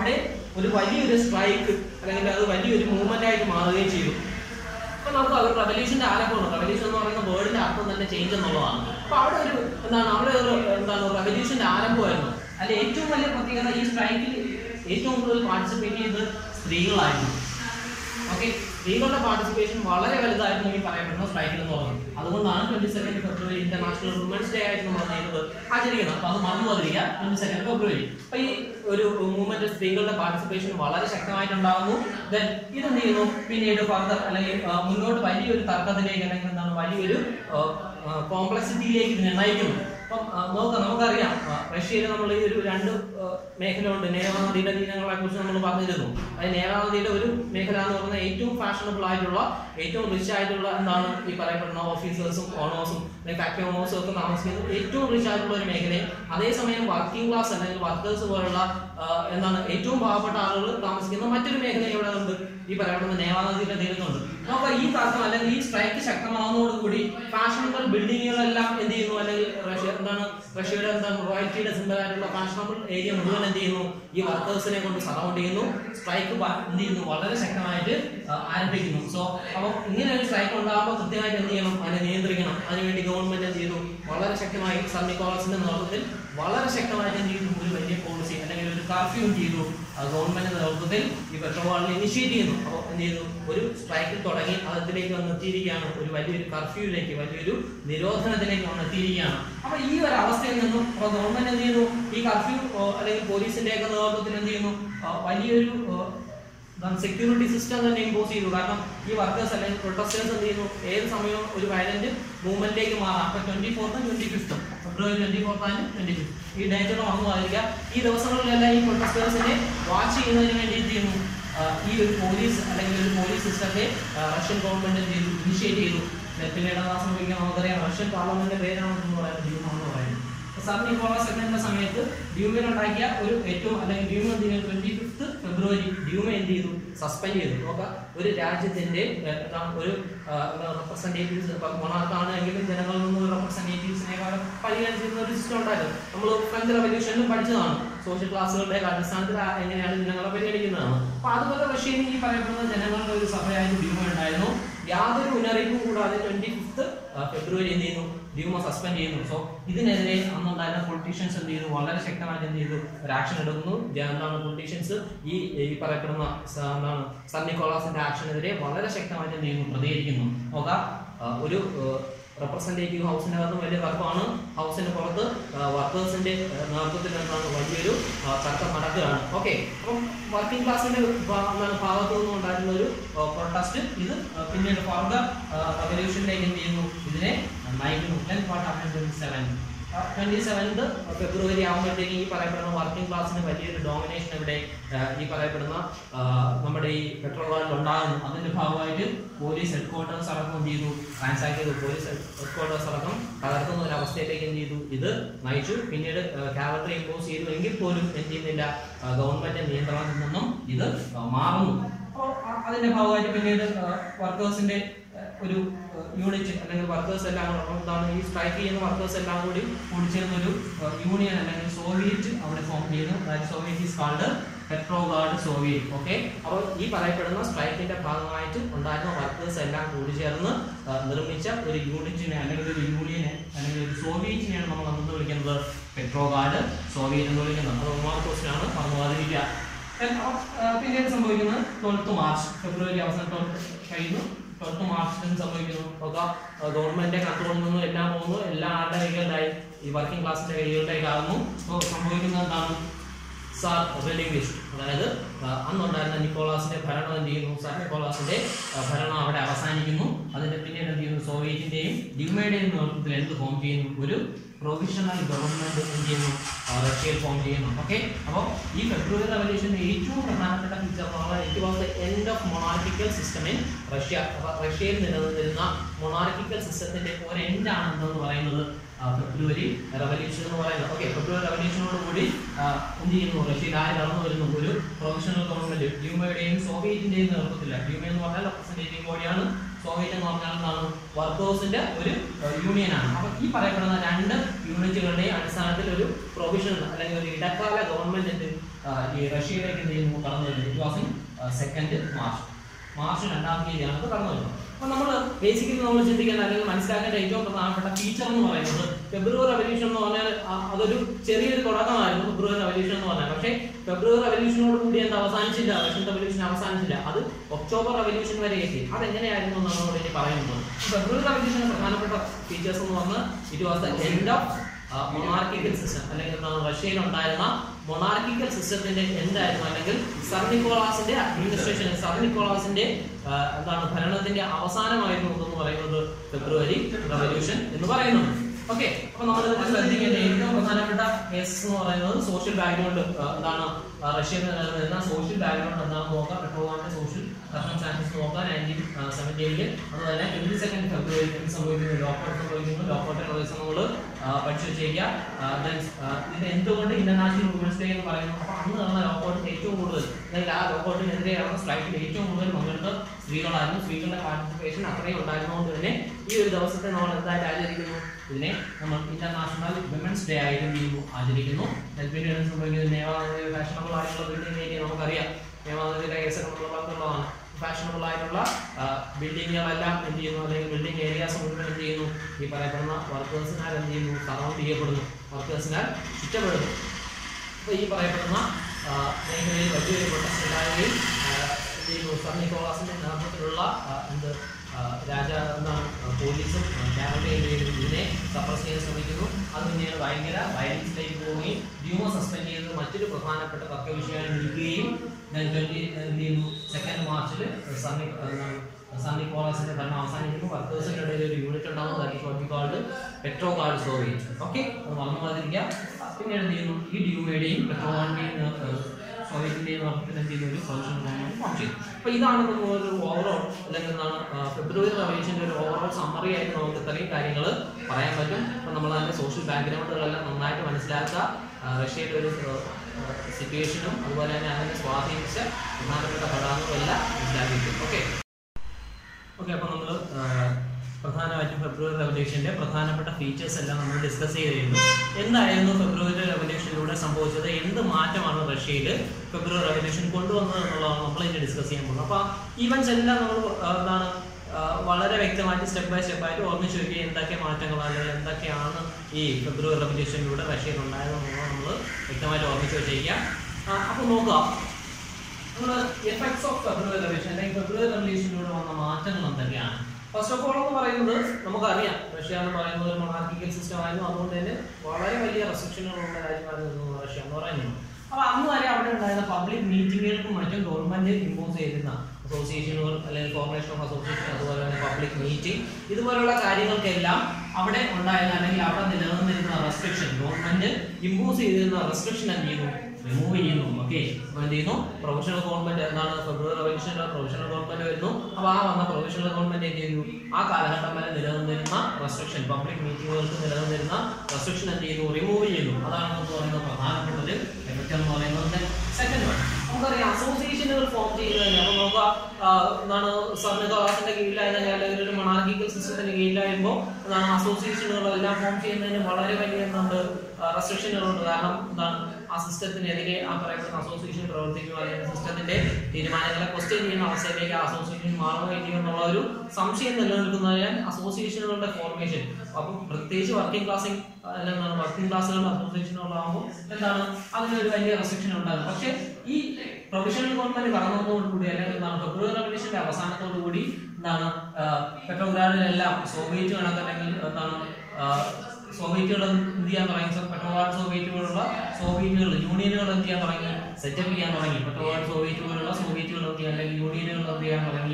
ഒരു വലിയൊരു സ്ട്രൈക്ക് അല്ലെങ്കിൽ അത് വലിയൊരു മൂവ്മെന്റ് ആയിട്ട് മാറുകയും ചെയ്തു. അപ്പൊ നമുക്ക് ഒരു റെവല്യൂഷന്റെ ആരംഭമാണ്. റെവല്യൂഷൻ എന്ന് പറയുന്ന വേർഡിന്റെ അർത്ഥം തന്നെ ചേഞ്ച് എന്നുള്ളതാണ്. അപ്പൊ അവിടെ ഒരു എന്താണ് അവിടെ ഒരു എന്താണ് റെവല്യൂഷന്റെ ആരംഭമായിരുന്നു. അതിൽ ഏറ്റവും വലിയ പ്രത്യേകത ഈ സ്ട്രൈക്കിൽ ഏറ്റവും കൂടുതൽ പാർട്ടിസിപ്പേറ്റ് ചെയ്തത് സ്ത്രീകളായിരുന്നു. ഓക്കെ, സ്ത്രീകളുടെ പാർട്ടിസിപ്പേഷൻ വളരെ വലുതായിരുന്നു ഈ പറയപ്പെടുന്ന സ്ട്രൈക്കിൽ എന്ന് പറയുന്നത്. അതുകൊണ്ടാണ് twenty second February international women's day ആയിട്ട് നമ്മൾ പറയുന്നത് ആചരിക്കുന്നത്. അപ്പൊ അത് മറന്നു പോകില്ല, ട്വന്റി സെക്കൻഡ് ഫെബ്രുവരി. അപ്പൊ ഈ ഒരു മൂവ്മെന്റ് സ്ത്രീകളുടെ പാർട്ടിസിപ്പേഷൻ വളരെ ശക്തമായിട്ടുണ്ടാകുന്നു. ദെൻ ഇതെന്ത് ചെയ്യുന്നു, പിന്നീട് ഫർദർ അല്ലെങ്കിൽ മുന്നോട്ട് വലിയൊരു തർക്കത്തിലേക്ക് അല്ലെങ്കിൽ എന്താണ് വലിയൊരു കോംപ്ലക്സിറ്റിയിലേക്ക് ഇതിനെ നയിക്കുന്നു. അപ്പം നോക്കാം, നമുക്കറിയാം റഷ്യയിൽ നമ്മൾ ഈ ഒരു രണ്ട് മേഖലയുണ്ട്. നേവാ നദിയുടെ തീരങ്ങളെ കുറിച്ച് നമ്മൾ പറഞ്ഞിരുന്നു. അത് നേവാ നദിയുടെ ഒരു മേഖല എന്ന് പറയുന്നത് ഏറ്റവും ഫാഷനബിൾ ആയിട്ടുള്ള ഏറ്റവും റിച്ച് ആയിട്ടുള്ള എന്താണ് ഈ പറയപ്പെടുന്ന ഓഫീസേഴ്സും ഓണേഴ്സും ഫാക്ടറി ഓണേഴ്സും ഒക്കെ താമസിക്കുന്നത് ഏറ്റവും റിച്ച് ആയിട്ടുള്ള ഒരു മേഖലയും അതേസമയം വർക്കിംഗ് ക്ലാസ് അല്ലെങ്കിൽ വർക്കേഴ്സ് പോലുള്ള എന്താണ് ഏറ്റവും പാവപ്പെട്ട ആളുകൾ താമസിക്കുന്ന മറ്റൊരു മേഖല ഇവിടെ ഉണ്ട്, ഈ പറയപ്പെടുന്ന നേവാ നദിയുടെ തീരത്തുണ്ട്. നമുക്ക് ഈ തർക്കം അല്ലെങ്കിൽ ഈ സ്ട്രൈക്ക് ശക്തമാകുന്നതോടുകൂടി ഫാഷനബിൾ ബിൽഡിങ്ങുകളെല്ലാം എന്ത് ചെയ്യുന്നു, അല്ലെങ്കിൽ റഷ്യ എന്താണ് റഷ്യയുടെ എന്താണ് റോയൽറ്റിയുടെ സിംബലായിട്ടുള്ള ഫാഷനബിൾ ഏരിയ മുഴുവൻ എന്ത് ചെയ്യുന്നു, ഈ വർക്കേഴ്സിനെ കൊണ്ട് സറൗണ്ട് ചെയ്യുന്നു. സ്ട്രൈക്ക് എന്ത് ചെയ്യുന്നു, വളരെ ശക്തമായിട്ട് ആരംഭിക്കുന്നു. സോ അപ്പോൾ ഇങ്ങനെ ഒരു സ്ട്രൈക്ക് ഉണ്ടാകുമ്പോൾ കൃത്യമായിട്ട് എന്ത് ചെയ്യണം, അതിനെ നിയന്ത്രിക്കണം. അതിനുവേണ്ടി ഗവൺമെന്റ് എന്ത് ചെയ്തു, വളരെ ശക്തമായി സർ നിക്കോളസിന്റെ നേതൃത്വത്തിൽ വളരെ ശക്തമായിട്ട് എന്ത് ചെയ്തു, ഒരു വലിയ പോളിസി അല്ലെങ്കിൽ ഒരു കർഫ്യൂ ചെയ്തു. ഗവൺമെന്റ് നേതൃത്വത്തിൽ ഈ പെട്രോൾ ഇനിഷ്യേറ്റ് ചെയ്യുന്നു. അപ്പോൾ എന്ത് ചെയ്തു, ഒരു സ്ട്രൈക്കിൽ തുടങ്ങി അതിലേക്ക് വന്ന് എത്തിയിരിക്കുകയാണ്, ഒരു വലിയൊരു കർഫ്യൂവിലേക്ക് വലിയൊരു നിരോധനത്തിലേക്ക് വന്ന് എത്തിയിരിക്കുകയാണ്. അപ്പൊ ഈ ഒരു അവസ്ഥയിൽ നിന്നും ഗവൺമെന്റ് എന്ത് ചെയ്യുന്നു, ഈ കർഫ്യൂ അല്ലെങ്കിൽ പോലീസിന്റെ ഒക്കെ നേതൃത്വത്തിൽ എന്ത് ചെയ്യുന്നു, വലിയൊരു സെക്യൂരിറ്റി സിസ്റ്റം തന്നെ ഇമ്പോസ് ചെയ്തു. കാരണം ഈ വർക്കേഴ്സ് അല്ലെങ്കിൽ പ്രൊട്ടസ്റ്റേഴ്സ് എന്ത് ചെയ്യുന്നു, ഏത് സമയവും ഒരു വയലന്റ് മൂവ്മെന്റിലേക്ക് മാറാം. അപ്പൊ ട്വന്റി ഫോർത്തും ട്വന്റി ഫിഫ്ത്തും February twenty fourth and twenty fifth ഈ ഡേറ്റുകൾ മറന്നുപോയിരിക്കുക. ഈ ദിവസങ്ങളിലെല്ലാം ഈ പ്രൊട്ടസ്റ്റേഴ്സിനെ വാച്ച് ചെയ്യുന്നതിന് വേണ്ടി എന്ത് ചെയ്യുന്നു, ഈ ഒരു പോലീസ് അല്ലെങ്കിൽ ഒരു പോലീസ് സിസ്റ്റത്തെ റഷ്യൻ ഗവൺമെന്റ് എന്ത് ചെയ്തു, ഇനിഷ്യേറ്റ് ചെയ്തു. പിന്നീട് ആ സംഭവിക്കാൻ നമുക്കറിയാം, റഷ്യൻ പാർലമെന്റിന്റെ പേരാണെന്ന് പറയുന്നത് ഡ്യൂമ എന്ന് പറയുന്നത്. സർ നിക്കോളാസ് സെക്കൻഡിന്റെ സമയത്ത് ഡ്യൂമൻ ഉണ്ടാക്കിയ ഒരു ഏറ്റവും അല്ലെങ്കിൽ ഡ്യൂമ എന്ത് ചെയ്തു, ട്വന്റി ഫിഫ്ത്ത് ഫെബ്രുവരി ഡ്യൂമ എന്ത് ചെയ്തു, സസ്പെൻഡ് ചെയ്തു. നോക്കാം, ഒരു രാജ്യത്തിന്റെ ഒരു റെപ്രസെന്റേറ്റീവ്സ് മൊണാർക്കാണ് എങ്കിലും ജനങ്ങളിൽ നിന്ന് റെപ്രസെന്റേറ്റീവ്സിനെ പരിഗണിച്ചിരുന്ന ഒരു സിസ്റ്റം ഉണ്ടായിരുന്നു. നമ്മൾ ഫ്രഞ്ച് റവല്യൂഷനിലും പഠിച്ചതാണ്. സോഷ്യൽ ക്ലാസ്സുകളുടെ അടിസ്ഥാനത്തിൽ എങ്ങനെയാണ് ജനങ്ങളെ പരിഗണിക്കുന്നതാണ്. അപ്പൊ അതുപോലെ റഷ്യയിൽ ഈ പറയപ്പെടുന്ന ജനങ്ങളുടെ ഒരു സഭയായിട്ട് ഡ്യൂമ ഉണ്ടായിരുന്നു. യാതൊരു മുന്നറിയിപ്പും കൂടാതെ ട്വന്റി ഫിഫ്ത്ത് ഫെബ്രുവരി എന്ത് ചെയ്യുന്നു, ഡ്യൂമ സസ്പെൻഡ് ചെയ്യുന്നു. സോ ഇതിനെതിരെ അന്നുണ്ടായിരുന്ന പൊളിറ്റീഷ്യൻസ് എന്ത് ചെയ്തു, വളരെ ശക്തമായിട്ട് എന്ത് ചെയ്തു, ഒരു ആക്ഷൻ എടുക്കുന്നു. എന്താണ് പൊളിറ്റീഷ്യൻസ് ഈ ഈ പറയപ്പെടുന്ന എന്താണ് സർ നിക്കോളാസിന്റെ ആക്ഷനെതിരെ വളരെ ശക്തമായിട്ട് എന്ത് ചെയ്യുന്നു, പ്രതികരിക്കുന്നു. നോക്കാം, ഒരു റെപ്രസെന്റേറ്റീവ് ഹൗസിന്റെ അകത്ത് വലിയ തർക്കമാണ്. ഹൗസിന്റെ പുറത്ത് വർക്കേഴ്സിന്റെ നേതൃത്വത്തിൽ എന്താണ് വലിയൊരു തർക്കം നടക്കുകയാണ്. ഓക്കെ, അപ്പം വർക്കിംഗ് ക്ലാസിന്റെ എന്താണ് ഭാഗത്തു നിന്നും ഉണ്ടായിരുന്ന ഒരു പ്രൊട്ടസ്റ്റ് ഇത് പിന്നീട് ഫർദർ റവല്യൂഷനിലേക്ക് എന്ത് ചെയ്യുന്നു, ഇതിനെ നയിക്കുന്നു. ട്വന്റി സെവൻത് ഫെബ്രുവരി ആകുമ്പോഴത്തേക്ക് ഈ പറയപ്പെടുന്ന വർക്കിംഗ് ക്ലാസിന് വലിയൊരു ഡോമിനേഷൻ ഇവിടെ ഈ പറയപ്പെടുന്ന നമ്മുടെ ഈ പെട്രോൾ ഉണ്ടാകുന്നു. അതിന്റെ ഭാഗമായിട്ട് പോലീസ് ഹെഡ് ക്വാർട്ടേഴ്സ് അടക്കം എന്ത് ചെയ്തു, ട്രാൻസാക്ട് ചെയ്തു. പോലീസ് ഹെഡ് ക്വാർട്ടേഴ്സ് അടക്കം തകർക്കുന്ന ഒരു അവസ്ഥയിലേക്ക് എന്ത് ചെയ്തു, ഇത് നയിച്ചു. പിന്നീട് കാവൽറി ഇമ്പോസ് ചെയ്തു എങ്കിൽ പോലും എന്ത് ചെയ്യുന്നില്ല, ഗവൺമെന്റ് നിയന്ത്രണത്തിൽ നിന്നും ഇത് മാറുന്നു. അപ്പോൾ അതിന്റെ ഭാഗമായിട്ട് പിന്നീട് വർക്കേഴ്സിന്റെ ഒരു യൂണിറ്റ് അല്ലെങ്കിൽ വർക്കേഴ്സ് എല്ലാം എന്താണ് ഈ സ്ട്രൈക്ക് ചെയ്യുന്ന വർക്കേഴ്സ് എല്ലാം കൂടി കൂടിച്ചേർന്ന ഒരു യൂണിയൻ അല്ലെങ്കിൽ സോവിയറ്റ് അവിടെ ഫോം ചെയ്യുന്നു. അതായത് soviet is called Petrograd soviet. Okay, അപ്പോൾ ഈ പറയപ്പെടുന്ന സ്ട്രൈക്കിന്റെ ഭാഗമായിട്ട് ഉണ്ടായിരുന്ന വർക്കേഴ്സ് എല്ലാം കൂടിച്ചേർന്ന് നിർമ്മിച്ച ഒരു യൂണിറ്റിനെ അല്ലെങ്കിൽ ഒരു യൂണിയനെ അല്ലെങ്കിൽ ഒരു സോവിയറ്റിനെയാണ് നമ്മൾ അന്ന് വിളിക്കുന്നത് പെട്രോഗാർഡ് സോവിയറ്റ് എന്ന് വിളിക്കുന്നത്. അത് ഒന്നാമത്തെ ക്വസ്റ്റ്യൻ ആണ്, മറന്നുപോകാതിരിക്കുക. പിന്നീട് സംഭവിക്കുന്നത് ട്വൽത്ത് മാർച്ച് ഫെബ്രുവരി അവസാനം ട്വൽത്ത് കഴിയുന്നു. ട്വൽത്ത് മാർച്ചിൽ സംഭവിക്കുന്നു. നോക്കാം, ഗവൺമെന്റിന്റെ കൺട്രോളിൽ നിന്നും എല്ലാം പോകുന്നു, എല്ലാ ആരുടെ കൈകളിലായി, ഈ വർക്കിംഗ് ക്ലാസിന്റെ കൈകളിലേക്കാകുന്നു. അപ്പോൾ സംഭവിക്കുന്നത് എന്താണ്, സാർ റിലിംഗ്വിഷ്ഡ്, അതായത് അന്നുണ്ടായിരുന്ന നിക്കോളാസിന്റെ ഭരണം എന്ത് ചെയ്യുന്നു, സാർ നിക്കോളാസിന്റെ ഭരണം അവിടെ അവസാനിക്കുന്നു. അതിന്റെ പിന്നീട് എന്ത് ചെയ്യുന്നു, സോവിയറ്റിന്റെയും ഡ്യൂമയുടെയും നേതൃത്വത്തിൽ എന്ത് ഫോം ചെയ്യുന്നു, ഒരു പ്രൊവിഷണൽ ഗവൺമെന്റ് എന്ത് ചെയ്യുന്നു, റഷ്യയിൽ ഫോം ചെയ്യുന്നു. ഓക്കെ, അപ്പോൾ ഈ ഫെബ്രുവരി റവല്യൂഷന്റെ ഏറ്റവും പ്രധാനപ്പെട്ട feature it was the end of monarchical system in Russia. റഷ്യയിൽ നിലനിന്നിരുന്ന മൊണാർക്കിക്കൽ സിസ്റ്റത്തിന്റെ ഒരു എൻഡ് ആണ് എന്തെന്ന് പറയുന്നത് ഫെബ്രുവരി റവല്യൂഷൻ എന്ന് പറയുന്നത്. ഓക്കെ, ഫെബ്രുവരി റവല്യൂഷനോട് കൂടി എന്ത് ചെയ്യുന്നു, റഷ്യയിൽ ആര് കടന്നു വരുന്നു, ഒരു പ്രൊവിഷണൽ ഗവൺമെന്റ് ഡ്യൂമയുടെയും സോവിയറ്റിന്റെയും നേതൃത്വത്തില്ല. ഡ്യൂമ എന്ന് പറഞ്ഞാൽ റെപ്രസെന്റേറ്റീവ് ബോഡിയാണ്, സോവിയറ്റ് എന്ന് പറഞ്ഞാൽ എന്താണ് വർക്കേഴ്സിന്റെ ഒരു യൂണിയനാണ്. അപ്പൊ ഈ പറയപ്പെടുന്ന രണ്ട് യൂണിറ്റുകളുടെയും അടിസ്ഥാനത്തിൽ ഒരു പ്രൊവിഷണൽ അല്ലെങ്കിൽ ഒരു ഇടക്കാല ഗവൺമെന്റ് ഈ റഷ്യയിലേക്ക് എന്ത് ചെയ്യുന്നു കടന്നു വരുന്നത്. It was in second March March രണ്ടാം തീയതിയാണ് അത് കടന്നു വരുന്നത്. അപ്പൊ നമ്മൾ ബേസിക്കലി നമ്മൾ ചിന്തിക്കേണ്ട അല്ലെങ്കിൽ മനസ്സിലാക്കേണ്ട ഏറ്റവും പ്രധാനപ്പെട്ട ഫീച്ചർ എന്ന് പറയുന്നത് ഫെബ്രുവരി റവല്യൂഷൻ എന്ന് പറഞ്ഞാൽ അതൊരു ചെറിയൊരു തുടക്കമായിരുന്നു ഫെബ്രുവരി റവല്യൂഷൻ എന്ന് പറഞ്ഞാൽ. പക്ഷേ ഫെബ്രുവരി റവല്യൂഷനോട് കൂടി എന്താ അവസാനിച്ചില്ല, റഷ്യൻ റവല്യൂഷൻ അവസാനിച്ചില്ല, അത് ഒക്ടോബർ റവല്യൂഷൻ വരെ എത്തി. അതെങ്ങനെയായിരുന്നു എന്നാണ് നമ്മൾ ഇനി പറയുന്നത്. ഫെബ്രുവരി റവല്യൂഷന്റെ പ്രധാനപ്പെട്ട ഫീച്ചേഴ്സ് എന്ന് പറഞ്ഞാൽ it was the end of monarchical system, അല്ലെങ്കിൽ എന്താണ് റഷ്യയിൽ ഉണ്ടായിരുന്ന മൊണാർക്കിക്കൽ സിസ്റ്റത്തിന്റെ എന്തായിരുന്നു, അല്ലെങ്കിൽ സർ നിക്കോളാസിന്റെ അഡ്മിനിസ്ട്രേഷൻ, സർ നിക്കോളാസിന്റെ എന്താണ് ഭരണത്തിന്റെ അവസാനമായിരുന്നു എന്ന് പറയുന്നത് ഫെബ്രുവരി റവല്യൂഷൻ എന്ന് പറയുന്നത്. ഓക്കെ, അപ്പൊ നമ്മൾ ശ്രദ്ധിക്കേണ്ട ഏറ്റവും പ്രധാനപ്പെട്ട കേസസ് എന്ന് പറയുന്നത് സോഷ്യൽ ബാക്ക്ഗ്രൗണ്ട് എന്താണ്, റഷ്യയിൽ നിലനിന്ന സോഷ്യൽ ബാക്ക്ഗ്രൗണ്ട് എന്താണെന്ന് നോക്കാം. പെട്രോളിന്റെ സോഷ്യൽ സർക്കംസ്റ്റാൻസസ് നോക്കാം. നയൻറ്റീൻ സെവന്റി എയ്റ്റിൽ അതുപോലെ ട്വന്റി സെക്കൻഡ് ഫെബ്രുവരി എന്ത് സംഭവിക്കുന്നു, ലോക്കൗട്ട് സംഭവിക്കുന്നു. ലോക്കൗട്ട് പ്രദേശം നമ്മൾ പഠിച്ചു വെച്ചേക്കുക. ഇത് എന്തുകൊണ്ട് ഇന്റർനാഷണൽ വുമൻസ് ഡേ എന്ന് പറയുന്നു. അപ്പൊ അന്ന് നടന്ന ലോക്കൗട്ടിൽ ഏറ്റവും കൂടുതൽ, അല്ലെങ്കിൽ ആ ലോക്കൗട്ടിനെതിരെയാണ് സ്ട്രൈക്കിൽ ഏറ്റവും കൂടുതൽ പങ്കെടുത്ത സ്ത്രീകളായിരുന്നു. സ്ത്രീകളുടെ പാർട്ടിസിപ്പേഷൻ അത്രയും ഉണ്ടായിരുന്നതുകൊണ്ട് തന്നെ ഈ ഒരു ദിവസത്തെ നമ്മൾ എന്തായിട്ട് ആചരിക്കുന്നു, ഇതിനെ നമ്മൾ ഇന്റർനാഷണൽ വിമൻസ് ഡേ ആയിട്ട് ആചരിക്കുന്നു. പിന്നീട് സംഭവിക്കുന്നത് നേവാനദി ഫാഷനബിൾ ആയിട്ടുള്ള ബിൽഡിംഗ് ഏരിയ നമുക്കറിയാം. നേവാനദിയുടെ കേസ് നമ്മളുള്ളതാണ്. ഫാഷനബിൾ ആയിട്ടുള്ള ബിൽഡിങ്ങുകളെല്ലാം എന്ത് ചെയ്യുന്നു, അല്ലെങ്കിൽ ബിൽഡിംഗ് ഏരിയാസ് മുഴുവൻ എന്ത് ചെയ്യുന്നു, ഈ പറയപ്പെടുന്ന വർക്കേഴ്സിനാൽ എന്ത് ചെയ്യുന്നു, സറൗണ്ട് ചെയ്യപ്പെടുന്നു, വർക്കേഴ്സിനാൽ ചുറ്റപ്പെടുന്നു. അപ്പോൾ ഈ പറയപ്പെടുന്ന മേഖലയിൽ വലിയൊരു പ്രൊട്ടസ്റ്റ് ഉണ്ടാവുകയും എന്ത് ചെയ്യുന്നു, സർ നിക്കോളാസിന്റെ നേതൃത്വത്തിലുള്ള എന്ത് രാജ എന്താണ് പോലീസും ക്യാമറയും ഇതിനെ സപ്രസ് ചെയ്യാൻ ശ്രമിക്കുന്നു. അത് പിന്നീട് ഭയങ്കര വയലൻസിലേക്ക് പോവുകയും ഡ്യൂമ സസ്പെൻഡ് ചെയ്ത് മറ്റൊരു പ്രധാനപ്പെട്ട തർക്ക വിഷയമായി നിൽക്കുകയും എന്ത് ചെയ്യുന്നു, സെക്കൻഡ് മാർച്ചിൽ സണ്ണി സർ നിക്കോളാസിന്റെ ഭരണം അവസാനിക്കുന്നു. വർക്കേഴ്സിന്റെ ഇടയിൽ ഒരു യൂണിറ്റ് ഉണ്ടാകുന്നത് പെട്രോകാർഡ് സോവിയറ്റ്. ഓക്കെ, അത് മറന്നു പോകാതിരിക്കുക. പിന്നീട് എന്ത് ചെയ്യുന്നു, ഈ ഡ്യൂമയുടെയും പെട്രോളിന്റെയും സോവിയറ്റിന്റെയും നേതൃത്വത്തിൽ എന്ത് ചെയ്യുന്ന ഒരു പ്രൊവിഷണൽ ഗവൺമെന്റ് ഫോം ചെയ്തു. അപ്പൊ ഇതാണ് ഒരു ഓവറോൾ, അല്ലെങ്കിൽ എന്താണ് ഫെബ്രുവരി റവല്യൂഷന്റെ ഒരു ഓവറോൾ സമ്മറി ആയിട്ട് നമുക്ക് ഇത്രയും കാര്യങ്ങൾ പറയാൻ പറ്റും. അപ്പൊ നമ്മൾ അതിന്റെ സോഷ്യൽ ബാക്ക്ഗ്രൗണ്ടുകളെല്ലാം നന്നായിട്ട് മനസ്സിലാക്കുക. റഷ്യയുടെ ഒരു സിറ്റുവേഷനും അതുപോലെ തന്നെ അതിനെ സ്വാധീനിച്ച പ്രധാനപ്പെട്ട ഘടകങ്ങളും എല്ലാം മനസ്സിലാക്കിയിട്ടും. ഓക്കെ ഓക്കെ അപ്പൊ നമ്മൾ പ്രധാനമായിട്ടും ഫെബ്രുവരി റവല്യൂഷന്റെ പ്രധാനപ്പെട്ട ഫീച്ചേഴ്സ് എല്ലാം നമ്മൾ ഡിസ്കസ് ചെയ്തിരുന്നു. എന്തായിരുന്നു ഫെബ്രുവരി റവല്യൂഷനിലൂടെ സംഭവിച്ചത്, എന്ത് മാറ്റമാണ് റഷ്യയിൽ ഫെബ്രുവരി റവല്യൂഷൻ കൊണ്ടുവന്നത് എന്നുള്ളതാണ് നമ്മൾ ഇനി ഡിസ്കസ് ചെയ്യാൻ പോകുന്നത്. അപ്പൊ ഈവൻസ് എല്ലാം നമ്മൾ എന്താണ് വളരെ വ്യക്തമായിട്ട് സ്റ്റെപ്പ് ബൈ സ്റ്റെപ്പ് ആയിട്ട് ഓർമ്മിച്ച് വയ്ക്കുക. എന്തൊക്കെ മാറ്റങ്ങളാണ്, അല്ലെങ്കിൽ എന്തൊക്കെയാണ് ഈ ഫെബ്രുവരി റവല്യൂഷനിലൂടെ റഷ്യയിൽ ഉണ്ടായതെന്നുള്ളത് നമ്മൾ വ്യക്തമായിട്ട് ഓർമ്മിച്ച് വെച്ചേക്കുക. അപ്പൊ നോക്കുക, നമ്മൾ എഫക്ട്സ് ഓഫ് ഫെബ്രുവരി റവല്യൂഷൻ, അല്ലെങ്കിൽ ഫെബ്രുവരി റവല്യൂഷനിലൂടെ വന്ന മാറ്റങ്ങൾ എന്തൊക്കെയാണ്. ഫസ്റ്റ് ഓഫ് ഓൾ എന്ന് പറയുന്നത് നമുക്കറിയാം, റഷ്യ എന്ന് പറയുന്നത് ഒരു മൊണാർക്കിക്കൽ സിസ്റ്റം ആയിരുന്നു. അതുകൊണ്ട് തന്നെ വളരെ വലിയ റെസ്ട്രിക്ഷനുകളുള്ള രാജ്യമായിരുന്നു റഷ്യ എന്ന് പറയുന്നത്. അപ്പൊ അന്ന് വരെ അവിടെ ഉണ്ടായിരുന്ന പബ്ലിക് മീറ്റിങ്ങുകൾക്കും മറ്റും ഗവൺമെന്റ് ഇമ്പോസ് ചെയ്തിരുന്ന അസോസിയേഷനുകൾ, അല്ലെങ്കിൽ ഫോർമേഷൻ ഓഫ് അസോസിയേഷൻ, അതുപോലെ തന്നെ പബ്ലിക് മീറ്റിംഗ്, ഇതുപോലുള്ള കാര്യങ്ങൾക്കെല്ലാം അവിടെ ഉണ്ടായിരുന്ന, അല്ലെങ്കിൽ അവിടെ നിലനിന്നിരുന്ന റെസ്ട്രിക്ഷൻ, ഗവൺമെന്റ് ഇമ്പോസ് ചെയ്തിരുന്ന റെസ്ട്രിക്ഷൻ എന്ത് ചെയ്യുന്നു, റിമൂവ് ചെയ്യുന്നു. ഓക്കെ, അപ്പൊ എന്ത് ചെയ്യുന്നു, പ്രൊവിഷണൽ ഗവൺമെന്റ് എന്താണ് ഫെബ്രുവരി റവല്യൂഷനിലെ പ്രൊവിഷണൽ ഗവൺമെന്റ് വരുന്നു. അപ്പൊ ആ വന്ന പ്രൊവിഷണൽ ഗവൺമെന്റ് എന്ത് ചെയ്യുന്നു, ആ കാലഘട്ടം വരെ നിലനിന്നിരുന്ന റെസ്ട്രിക്ഷൻ, പബ്ലിക് മീറ്റിങ്ങുകൾക്ക് നിലനിന്നിരുന്ന റെസ്ട്രിക്ഷൻ എന്ത് ചെയ്യുന്നു, റിമൂവ് ചെയ്യുന്നു. അതാണ് എന്ന് പറയുന്നത് പ്രധാനപ്പെട്ട ഒരു എഫക്റ്റ് എന്ന് പറയുന്നത്. സെക്കൻഡ് വൺ നമുക്കറിയാം, അസോസിയേഷനുകൾ ഫോം ചെയ്യുന്നതന്നെ. അപ്പൊ നോക്കുക, എന്താണ് സർ നിക്കോളാസിന്റെ കീഴിലായിരുന്ന, അല്ലെങ്കിൽ ഒരു മൊണാർക്കിക്കൽ സിസ്റ്റത്തിന് കീഴിലായിരുമ്പോൾ എന്താണ് അസോസിയേഷനുകളെല്ലാം ഫോം ചെയ്യുന്നതിന് വളരെ വലിയ എന്തുണ്ട് റെസ്ട്രിക്ഷനുകളുണ്ട്. കാരണം എന്താണ്, ആ സിസ്റ്റത്തിനെതിരെ ആ പറയുന്ന അസോസിയേഷൻ പ്രവർത്തിക്കുക, അല്ലെങ്കിൽ സിസ്റ്റത്തിന്റെ തീരുമാനങ്ങളെ ക്വസ്റ്റ്യൻ ചെയ്യുന്ന അവസ്ഥയിലേക്ക് ആ അസോസിയേഷൻ മാറുകയും എന്നുള്ള ഒരു സംശയം നിലനിൽക്കുന്നതിനാൽ അസോസിയേഷനുകളുടെ ഫോർമേഷൻ, അപ്പം പ്രത്യേകിച്ച് വർക്കിംഗ് ക്ലാസ്സിംഗ് എന്താണ് വർക്കിംഗ് ക്ലാസ്സുകളുടെ അസോസിയേഷനുകളാകുമ്പോൾ എന്താണ് അതിനൊരു വലിയ റെസ്ട്രിക്ഷൻ ഉണ്ടാകും. പക്ഷെ ഈ പ്രൊവിഷണൽ ഗവൺമെന്റ് കടന്നതോടുകൂടി, അല്ലെങ്കിൽ എന്താണ് ഫെബ്രുവരി റവല്യൂഷന്റെ അവസാനത്തോടുകൂടി എന്താണ് പെട്രോഗ്രാഡിലെല്ലാം സോവിയറ്റ് കണക്ക്, അല്ലെങ്കിൽ എന്താണ് സോവിയറ്റുകൾ എന്ത് ചെയ്യാൻ തുടങ്ങി, പെട്രോഗ്രാഡ് സോവിയറ്റുകളുള്ള സോവിയറ്റുകൾ യൂണിയനുകൾ എന്ത് ചെയ്യാൻ തുടങ്ങി, സെറ്റപ്പ് ചെയ്യാൻ തുടങ്ങി. പെട്രോഗ്രാഡ് സോവിയറ്റുകളുള്ള സോവിയറ്റുകൾ എന്ത് ചെയ്യാൻ, അല്ലെങ്കിൽ യൂണിയനുകൾ എന്ത് ചെയ്യാൻ തുടങ്ങി,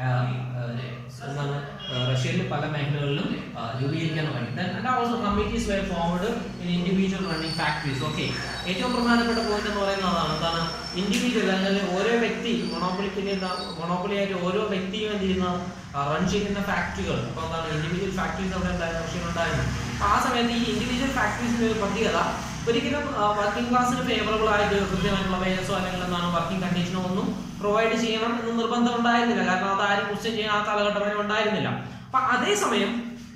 എന്താണ് റഷ്യയിൽ പല മേഖലകളിലും രൂപീകരിക്കാൻ തുടങ്ങി. Also committees were formed in individual running factories. Okay, ഏറ്റവും പ്രധാനപ്പെട്ട പോയിന്റ് എന്ന് പറയുന്നത് അതാണ്. എന്താണ് ഇൻഡിവിജ്വൽ, അല്ലെങ്കിൽ ഓരോ വ്യക്തി മൊണോപ്പൊളിക്ക് മൊണോപ്പൊളി ആയിട്ട് ഓരോ വ്യക്തിയും എന്ത് ചെയ്യുന്ന റൺ ചെയ്യുന്ന ഫാക്ടറികൾ. അപ്പൊ എന്താണ് ഇൻഡിവിജ്വൽ ഫാക്ടറീസ് അവിടെ ഉണ്ടായിരുന്നു, റഷ്യയിൽ ഉണ്ടായിരുന്നു. അപ്പൊ ആ സമയത്ത് ഈ ഇൻഡിവിജ്വൽ ഫാക്ടറീസിന്റെ ഒരു പ്രത്യേകത, ഒരിക്കലും വർക്കിംഗ് ക്ലാസ്സിന് ഫേവറബിൾ ആയിട്ട് കൃത്യമായിട്ടുള്ള വേജസോ അല്ലെങ്കിൽ എന്താണ് വർക്കിംഗ് കണ്ടീഷനോ ഒന്നും പ്രൊവൈഡ് ചെയ്യണം എന്ന് നിർബന്ധം ഉണ്ടായിരുന്നില്ല. കാരണം അത് ആരും ക്വസ്റ്റ്യൻ ചെയ്യാൻ ആ കാലഘട്ടം വരെ ഉണ്ടായിരുന്നില്ല. അപ്പൊ അതേസമയം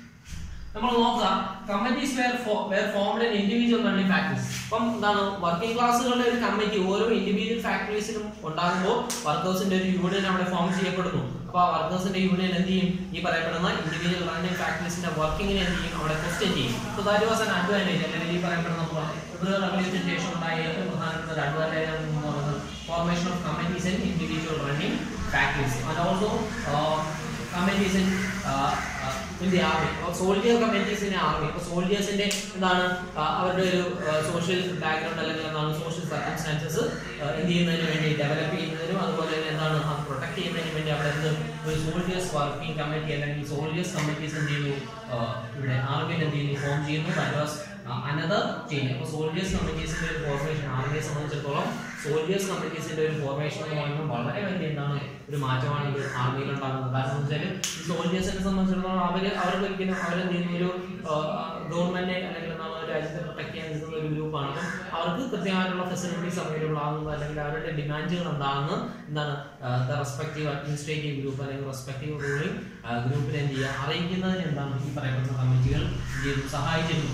നമ്മൾ നോക്കുക, committees were were formed in individual running factories. അപ്പം എന്താണ് വർക്കിംഗ് ക്ലാസ്സുകളുടെ ഒരു കമ്മിറ്റി ഓരോ ഇൻഡിവിജ്വൽ ഫാക്ടറീസിലും ഉണ്ടാകുമ്പോൾ വർക്കേഴ്സിന്റെ ഒരു യൂണിയൻ അവിടെ ഫോം ചെയ്യപ്പെടുന്നു. അപ്പൊ ആ വർക്കേഴ്സിന്റെ യൂണിയൻ എന്ത് ചെയ്യും? ഈ പറയപ്പെടുന്ന ഇൻഡിവിജ്വൽ റണ്ണിംഗ് ഫാക്ടറീസിന്റെ വർക്കിങ്ങിനെ എന്ത് ചെയ്യും? അവിടെ ക്വസ്റ്റ്യൻ ചെയ്യും. So that was an advantage. അല്ലെങ്കിൽ ഈ പറയപ്പെടുന്ന ഫെബ്രുവരി റവല്യൂഷന് ശേഷം ഉണ്ടായ ഏറ്റവും പ്രധാനപ്പെട്ട ഒരു അഡ്വാൻറ്റേജ് എന്ന് പറയുന്നത് formation of committees in individual running factories and also committees in uh, uh, in the army or soldier committees in the army. അപ്പോൾ സോൾജേഴ്സിന്റെ എന്താണ് അവരുടെ ഒരു സോഷ്യൽ ബാക്ക്ഗ്രൗണ്ട് അല്ലെങ്കിൽ എന്താണ് സോഷ്യൽ സർക്കംസ്റ്റാൻസസ് എന്ത് ചെയ്യുന്നതിന് വേണ്ടി ഡെവലപ്പ് ചെയ്യുന്നതിനും അതുപോലെ തന്നെ എന്താണ് അത് പ്രൊട്ടക്ട് ചെയ്യുന്നതിന് വേണ്ടി അവിടെ എന്ത് ഒരു സോൾജേഴ്സ് വർക്കിംഗ് കമ്മിറ്റി അല്ലെങ്കിൽ സോൾജേഴ്സ് കമ്മിറ്റീസ് എന്ത് ചെയ്യുന്നു ഇവിടെ ആർമിയിൽ എന്ത് ചെയ്യുന്നു ഫോം ചെയ്യുന്നു. That was another change. അപ്പോൾ സോൾജേഴ്സ് കമ്മിറ്റീസിന്റെ ഒരു ഫോർമേഷൻ ആർമിയെ സംബന്ധിച്ചിടത്തോളം സോൾജേഴ്സ് കമ്മിറ്റീസിന്റെ ഒരു ഫോർമേഷൻ എന്ന് പറയുമ്പോൾ വളരെ വലിയ എന്താണ് ഒരു മാറ്റമാണ് ഇത് ആർമിയിൽ ഉണ്ടാകുന്നത്. കാരണം എന്ന് വെച്ചാൽ ഈ സോൾജേഴ്സിനെ സംബന്ധിച്ചിടത്തോളം അവര് അവർക്ക് ഒരിക്കലും അവരെന്ത് ചെയ്യുന്ന ഒരു ഗവൺമെന്റിനെ അല്ലെങ്കിൽ എന്താണ് രാജ്യത്തെ പ്രൊട്ടക്ട് ചെയ്യാൻ നിൽക്കുന്ന ഒരു ഗ്രൂപ്പാണ്. അപ്പം അവർക്ക് കൃത്യമായിട്ടുള്ള ഫെസിലിറ്റീസ് അവൈലബിൾ ആകുന്നത് അല്ലെങ്കിൽ അവരുടെ ഡിമാൻഡുകൾ എന്താണെന്ന് എന്താണ് റെസ്പെക്റ്റീവ് അഡ്മിനിസ്ട്രേറ്റീവ് ഗ്രൂപ്പ് അല്ലെങ്കിൽ റെസ്പെക്റ്റീവ് റൂളിംഗ് ഗ്രൂപ്പിനെ എന്ത് ചെയ്യുക അറിയിക്കുന്നതിന് എന്താണ് ഈ പറയപ്പെടുന്ന കമ്മിറ്റികൾ എന്ത് ചെയ്തു സഹായിച്ചിരുന്നു.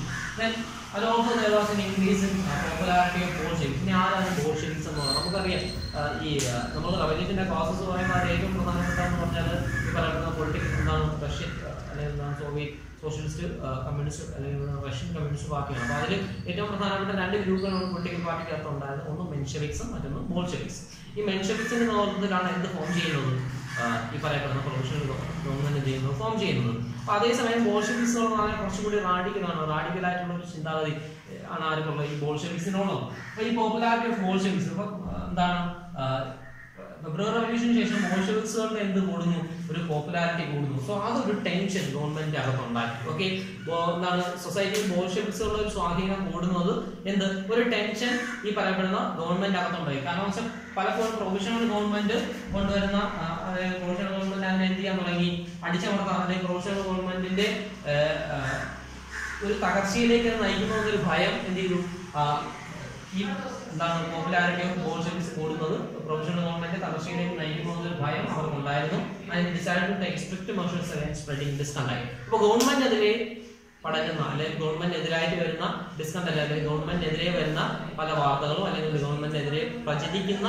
അത് also there was an increase in popularity of Bolsheviks. ഇനി ആരാണ് ബോൾഷെവിക്സ് എന്ന് പറയുന്നത്? നമുക്കറിയാം ഈ നമ്മൾ റവല്യൂഷന്റെ പ്രോസസ്സ് പറയുമ്പോൾ അത് ഏറ്റവും പ്രധാനപ്പെട്ടതെന്ന് പറഞ്ഞാൽ ഈ പറയുന്ന പൊളിറ്റിക്സ് എന്താണ് റഷ്യൻ അല്ലെങ്കിൽ എന്താണ് സോവിയറ്റ് സോഷ്യലിസ്റ്റ് കമ്മ്യൂണിസ്റ്റ് അല്ലെങ്കിൽ റഷ്യൻ കമ്മ്യൂണിസ്റ്റ് പാർട്ടിയാണ്. അപ്പോൾ അതിൽ ഏറ്റവും പ്രധാനപ്പെട്ട രണ്ട് ഗ്രൂപ്പുകളാണ് പൊളിറ്റിക്കൽ പാർട്ടിക്കകത്ത് ഉണ്ടായത്. ഒന്ന് മെൻഷെവിക്സും മറ്റൊന്ന് ബോൾഷെവിക്സ്. ഈ മെൻഷെവിക്സിന്റെ നേതൃത്വത്തിലാണ് എന്ത് ഫോം ചെയ്യുന്നത്? ഈ പറയപ്പെടുന്ന പ്രൊഫഷണൽ ഗവൺമെന്റ് ചെയ്യുന്നത് ഫോം ചെയ്യുന്നത്. അപ്പൊ അതേസമയം ബോൾഷെവിക്സ് എന്ന് പറഞ്ഞാൽ കുറച്ചുകൂടി റാഡിക്കലാണ് റാഡിക്കലായിട്ടുള്ള ഒരു ചിന്താഗതി ആണ് ആർക്കുള്ളത് ഈ ബോൾഷെവിക്സിനുള്ളത്. അപ്പൊ ഈ പോപ്പുലാരിറ്റി ഓഫ് ബോൾഷെവിക്സ് ഇപ്പൊ എന്താണ് ഫെബ്രുവരി റവല്യൂഷന് ശേഷം ബോൾഷെവിക്സുകളുടെ എന്ത് കൂടുന്നു? ഒരു പോപ്പുലാരിറ്റി കൂടുന്നു. സോ അതൊരു ടെൻഷൻ ഗവൺമെന്റ് അകത്തുണ്ടാക്കി. ഓക്കെ, എന്താണ് സൊസൈറ്റിയിൽ ബോൾഷെവിക്സുകളുടെ ഒരു സ്വാധീനം കൂടുന്നത് എന്ത് ഒരു ടെൻഷൻ ഈ പറയപ്പെടുന്ന ഗവൺമെന്റ് അകത്തുണ്ടായി. കാരണം വെച്ചാൽ പലപ്പോഴും പ്രൊഫഷണൽ ഗവൺമെന്റ് കൊണ്ടുവരുന്ന അതായത് പ്രൊഫഷണൽ ഗവൺമെന്റ് അതിനെ എന്ത് ചെയ്യാൻ തുടങ്ങി? അടിച്ചമർത്താൻ അല്ലെങ്കിൽ പ്രൊഫഷണൽ ഗവൺമെന്റിന്റെ ഒരു തകർച്ചയിലേക്ക് നയിക്കുന്ന ഒരു ഭയം എന്ത് ചെയ്തു? ഈ എന്താണ് പോപ്പുലാരിറ്റി ഓഫ് ബോൾഷെവിക്സ് കൂടുന്നത് പ്രൊഫഷണൽ ഗവൺമെന്റ് തകർച്ചയിലേക്ക് നയിക്കുന്ന ഒരു ഭയം അവർക്കുണ്ടായിരുന്നു. അതിന് decide to take strict measures against spreading discontent. അപ്പോൾ ഗവൺമെന്റ് അതിലെ പഠന അല്ലെങ്കിൽ ഗവൺമെന്റ് എതിരായിട്ട് വരുന്ന ഡിസ്കണ്ടന്റ് അല്ലെങ്കിൽ ഗവൺമെന്റിനെതിരെ വരുന്ന പല വാർത്തകളും അല്ലെങ്കിൽ ഗവൺമെന്റിനെതിരെ പ്രചരിക്കുന്ന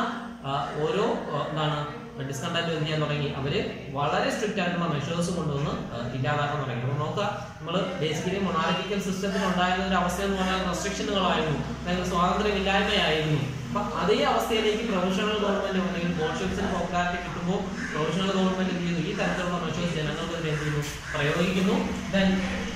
ഓരോ എന്താണ് ഡിസ്കണ്ടന്റ് എന്ത് ചെയ്യാൻ തുടങ്ങി? അവര് വളരെ സ്ട്രിക്റ്റ് ആയിട്ടുള്ള മെഷേഴ്സ് കൊണ്ടുവന്ന് ഇല്ലാതാക്കാൻ തുടങ്ങി. അപ്പോൾ നോക്കുക, നമ്മൾ ബേസിക്കലി മൊണാർക്കിക്കൽ സിസ്റ്റത്തിൽ ഉണ്ടായിരുന്ന ഒരു അവസ്ഥ എന്ന് പറഞ്ഞാൽ റെസ്ട്രിക്ഷനുകളായിരുന്നു അല്ലെങ്കിൽ സ്വാതന്ത്ര്യമില്ലായ്മയായിരുന്നു. അപ്പൊ അതേ അവസ്ഥയിലേക്ക് പ്രൊഫഷണൽ ഗവൺമെന്റ് അല്ലെങ്കിൽ ബോൾഷെവിക്സിന് പോപ്പുലാരിറ്റി കിട്ടുമ്പോൾ പ്രൊഫഷണൽ ഗവൺമെന്റ് എന്ത് ചെയ്യുന്നു? ഈ തരത്തിലുള്ള മെഷേഴ്സ് ജനങ്ങൾക്ക് എന്ത് ചെയ്യുന്നു? പ്രയോഗിക്കുന്നു. Then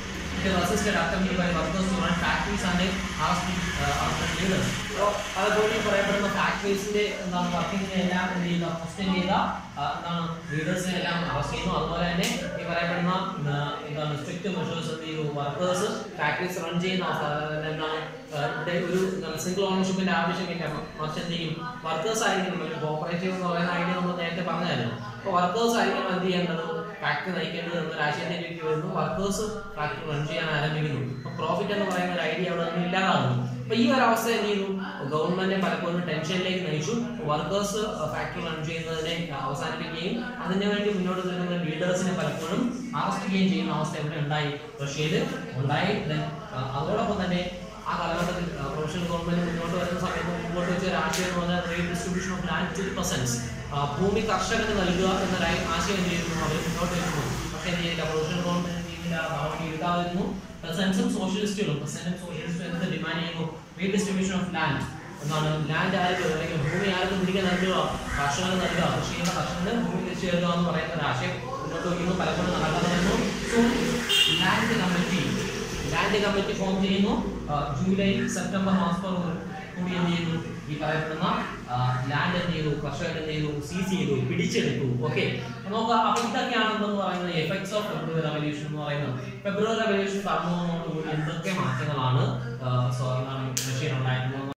it was assisted actively by workers to run factories and asked uh, leaders. So അതുപോലെ ഈ പറയപ്പെടുന്ന ഫാക്ടറീസിന്റെ എന്താണ് വർക്കിങ്ങിനെ എല്ലാം എന്ത് ചെയ്യുന്ന ക്വസ്റ്റ്യൻ ചെയ്ത എന്താണ് ലീഡേഴ്സിനെ എല്ലാം അറസ്റ്റ് ചെയ്യുന്നു. അതുപോലെ തന്നെ ഈ പറയപ്പെടുന്ന എന്താണ് സ്ട്രിക്റ്റ് മെഷേഴ്സ് എന്ത് ചെയ്തു? വർക്കേഴ്സ് ഫാക്ടറീസ് റൺ ചെയ്യുന്ന എന്താണ് ഇവിടെ ഒരു സിംഗിൾ ഓണർഷിപ്പിന്റെ ആവശ്യമില്ല. മറിച്ച് എന്ത് ചെയ്യും? വർക്കേഴ്സ് ആയിരിക്കണം. ഒരു കോപ്പറേറ്റീവ് എന്ന് പറയുന്ന ഐഡിയ നമ്മൾ നേരത്തെ പറഞ്ഞായിരുന്നു. അപ്പോൾ വർക്കേഴ്സ് ആയിരിക്കണം എന്ത് ചെയ്യേണ്ടത്? ഫാക്ടറി നയിക്കേണ്ടത് എന്നൊരു ആശയത്തിലേക്ക് വരുന്നു. വർക്കേഴ്സ് ഫാക്ടറി റൺ ചെയ്യാൻ ആരംഭിക്കുന്നു. അപ്പൊ പ്രോഫിറ്റ് എന്ന് പറയുന്ന ഒരു ഐഡിയ അവിടെ നിന്ന് ഇല്ലാതാകുന്നു. അപ്പൊ ഈ ഒരു അവസ്ഥ എന്ത് ചെയ്തു? ഗവൺമെന്റ് പലപ്പോഴും ടെൻഷനിലേക്ക് നയിച്ചു. വർക്കേഴ്സ് ഫാക്ടറി റൺ ചെയ്യുന്നതിനെ അവസാനിപ്പിക്കുകയും അതിനു വേണ്ടി മുന്നോട്ട് നിൽക്കുന്ന ലീഡേഴ്സിനെ പലപ്പോഴും അറസ്റ്റ് ചെയ്യുകയും ചെയ്യുന്ന അവസ്ഥ എവിടെ ഉണ്ടായി? റഷ്യയിൽ ഉണ്ടായി. അതോടൊപ്പം തന്നെ ആ കാലഘട്ടത്തിൽ പ്രൊഫഷണൽ ഗവൺമെന്റ് മുന്നോട്ട് വരുന്ന സമയത്ത് മുന്നോട്ട് വെച്ച ഒരു ആശയം എന്ന് പറഞ്ഞാൽ redistribution of land to the peasants. ഭൂമി കർഷകന് നൽകുക എന്നൊരു ആശയം എന്ത് ചെയ്യുന്നു? അവർ മുന്നോട്ട് വെക്കുന്നു. പക്ഷേ എന്ത് ചെയ്യില്ല? പ്രൊഫഷണൽ ഗവൺമെന്റ് ചെയ്തില്ല, നടപടി എടുക്കാതിരുന്നു. പെസൻസും സോഷ്യലിസ്റ്റുകളും പെസന്റും സോഷ്യലിസ്റ്റും എന്ത് ഡിമാൻഡ് ചെയ്യുന്നു? റീഡിസ്ട്രിബ്യൂഷൻ ഓഫ് ലാൻഡ് എന്നാണ്. ലാൻഡ് ആർക്ക് അല്ലെങ്കിൽ ഭൂമി ആർക്ക് തിരികെ നൽകുക? കർഷകന് നൽകുക. കൃഷി ചെയ്യുന്ന കർഷകന് ഭൂമി തിരിച്ചു നൽകുക എന്ന് പറയുന്ന ഒരു ആശയം മുന്നോട്ട് വയ്ക്കുന്നു. പലപ്പോഴും നടക്കുന്നു. So land committee land committee form ചെയ്യുന്നു. ജൂലൈ സെപ്റ്റംബർ മാസത്തോട് കൂടി എന്ത് ചെയ്യുന്നു? ഈ പറയപ്പെടുന്ന ലാൻഡ് എന്ത് ചെയ്തു? കർഷകർ എന്ത് ചെയ്തു? സീസ് ചെയ്തു, പിടിച്ചെടുത്തു. ഓക്കെ, നോക്കുക. അപ്പൊ ഇതൊക്കെയാണെന്ന് പറയുന്നത് എഫക്ട്സ് ഓഫ് ഫെബ്രുവരി റവല്യൂഷൻ എന്ന് പറയുന്നത്. ഫെബ്രുവരി റവല്യൂഷൻ കടന്നു വന്നതോടുകൂടി എന്തൊക്കെ മാറ്റങ്ങളാണ് റഷ്യയിൽ ഉണ്ടായിരുന്നത്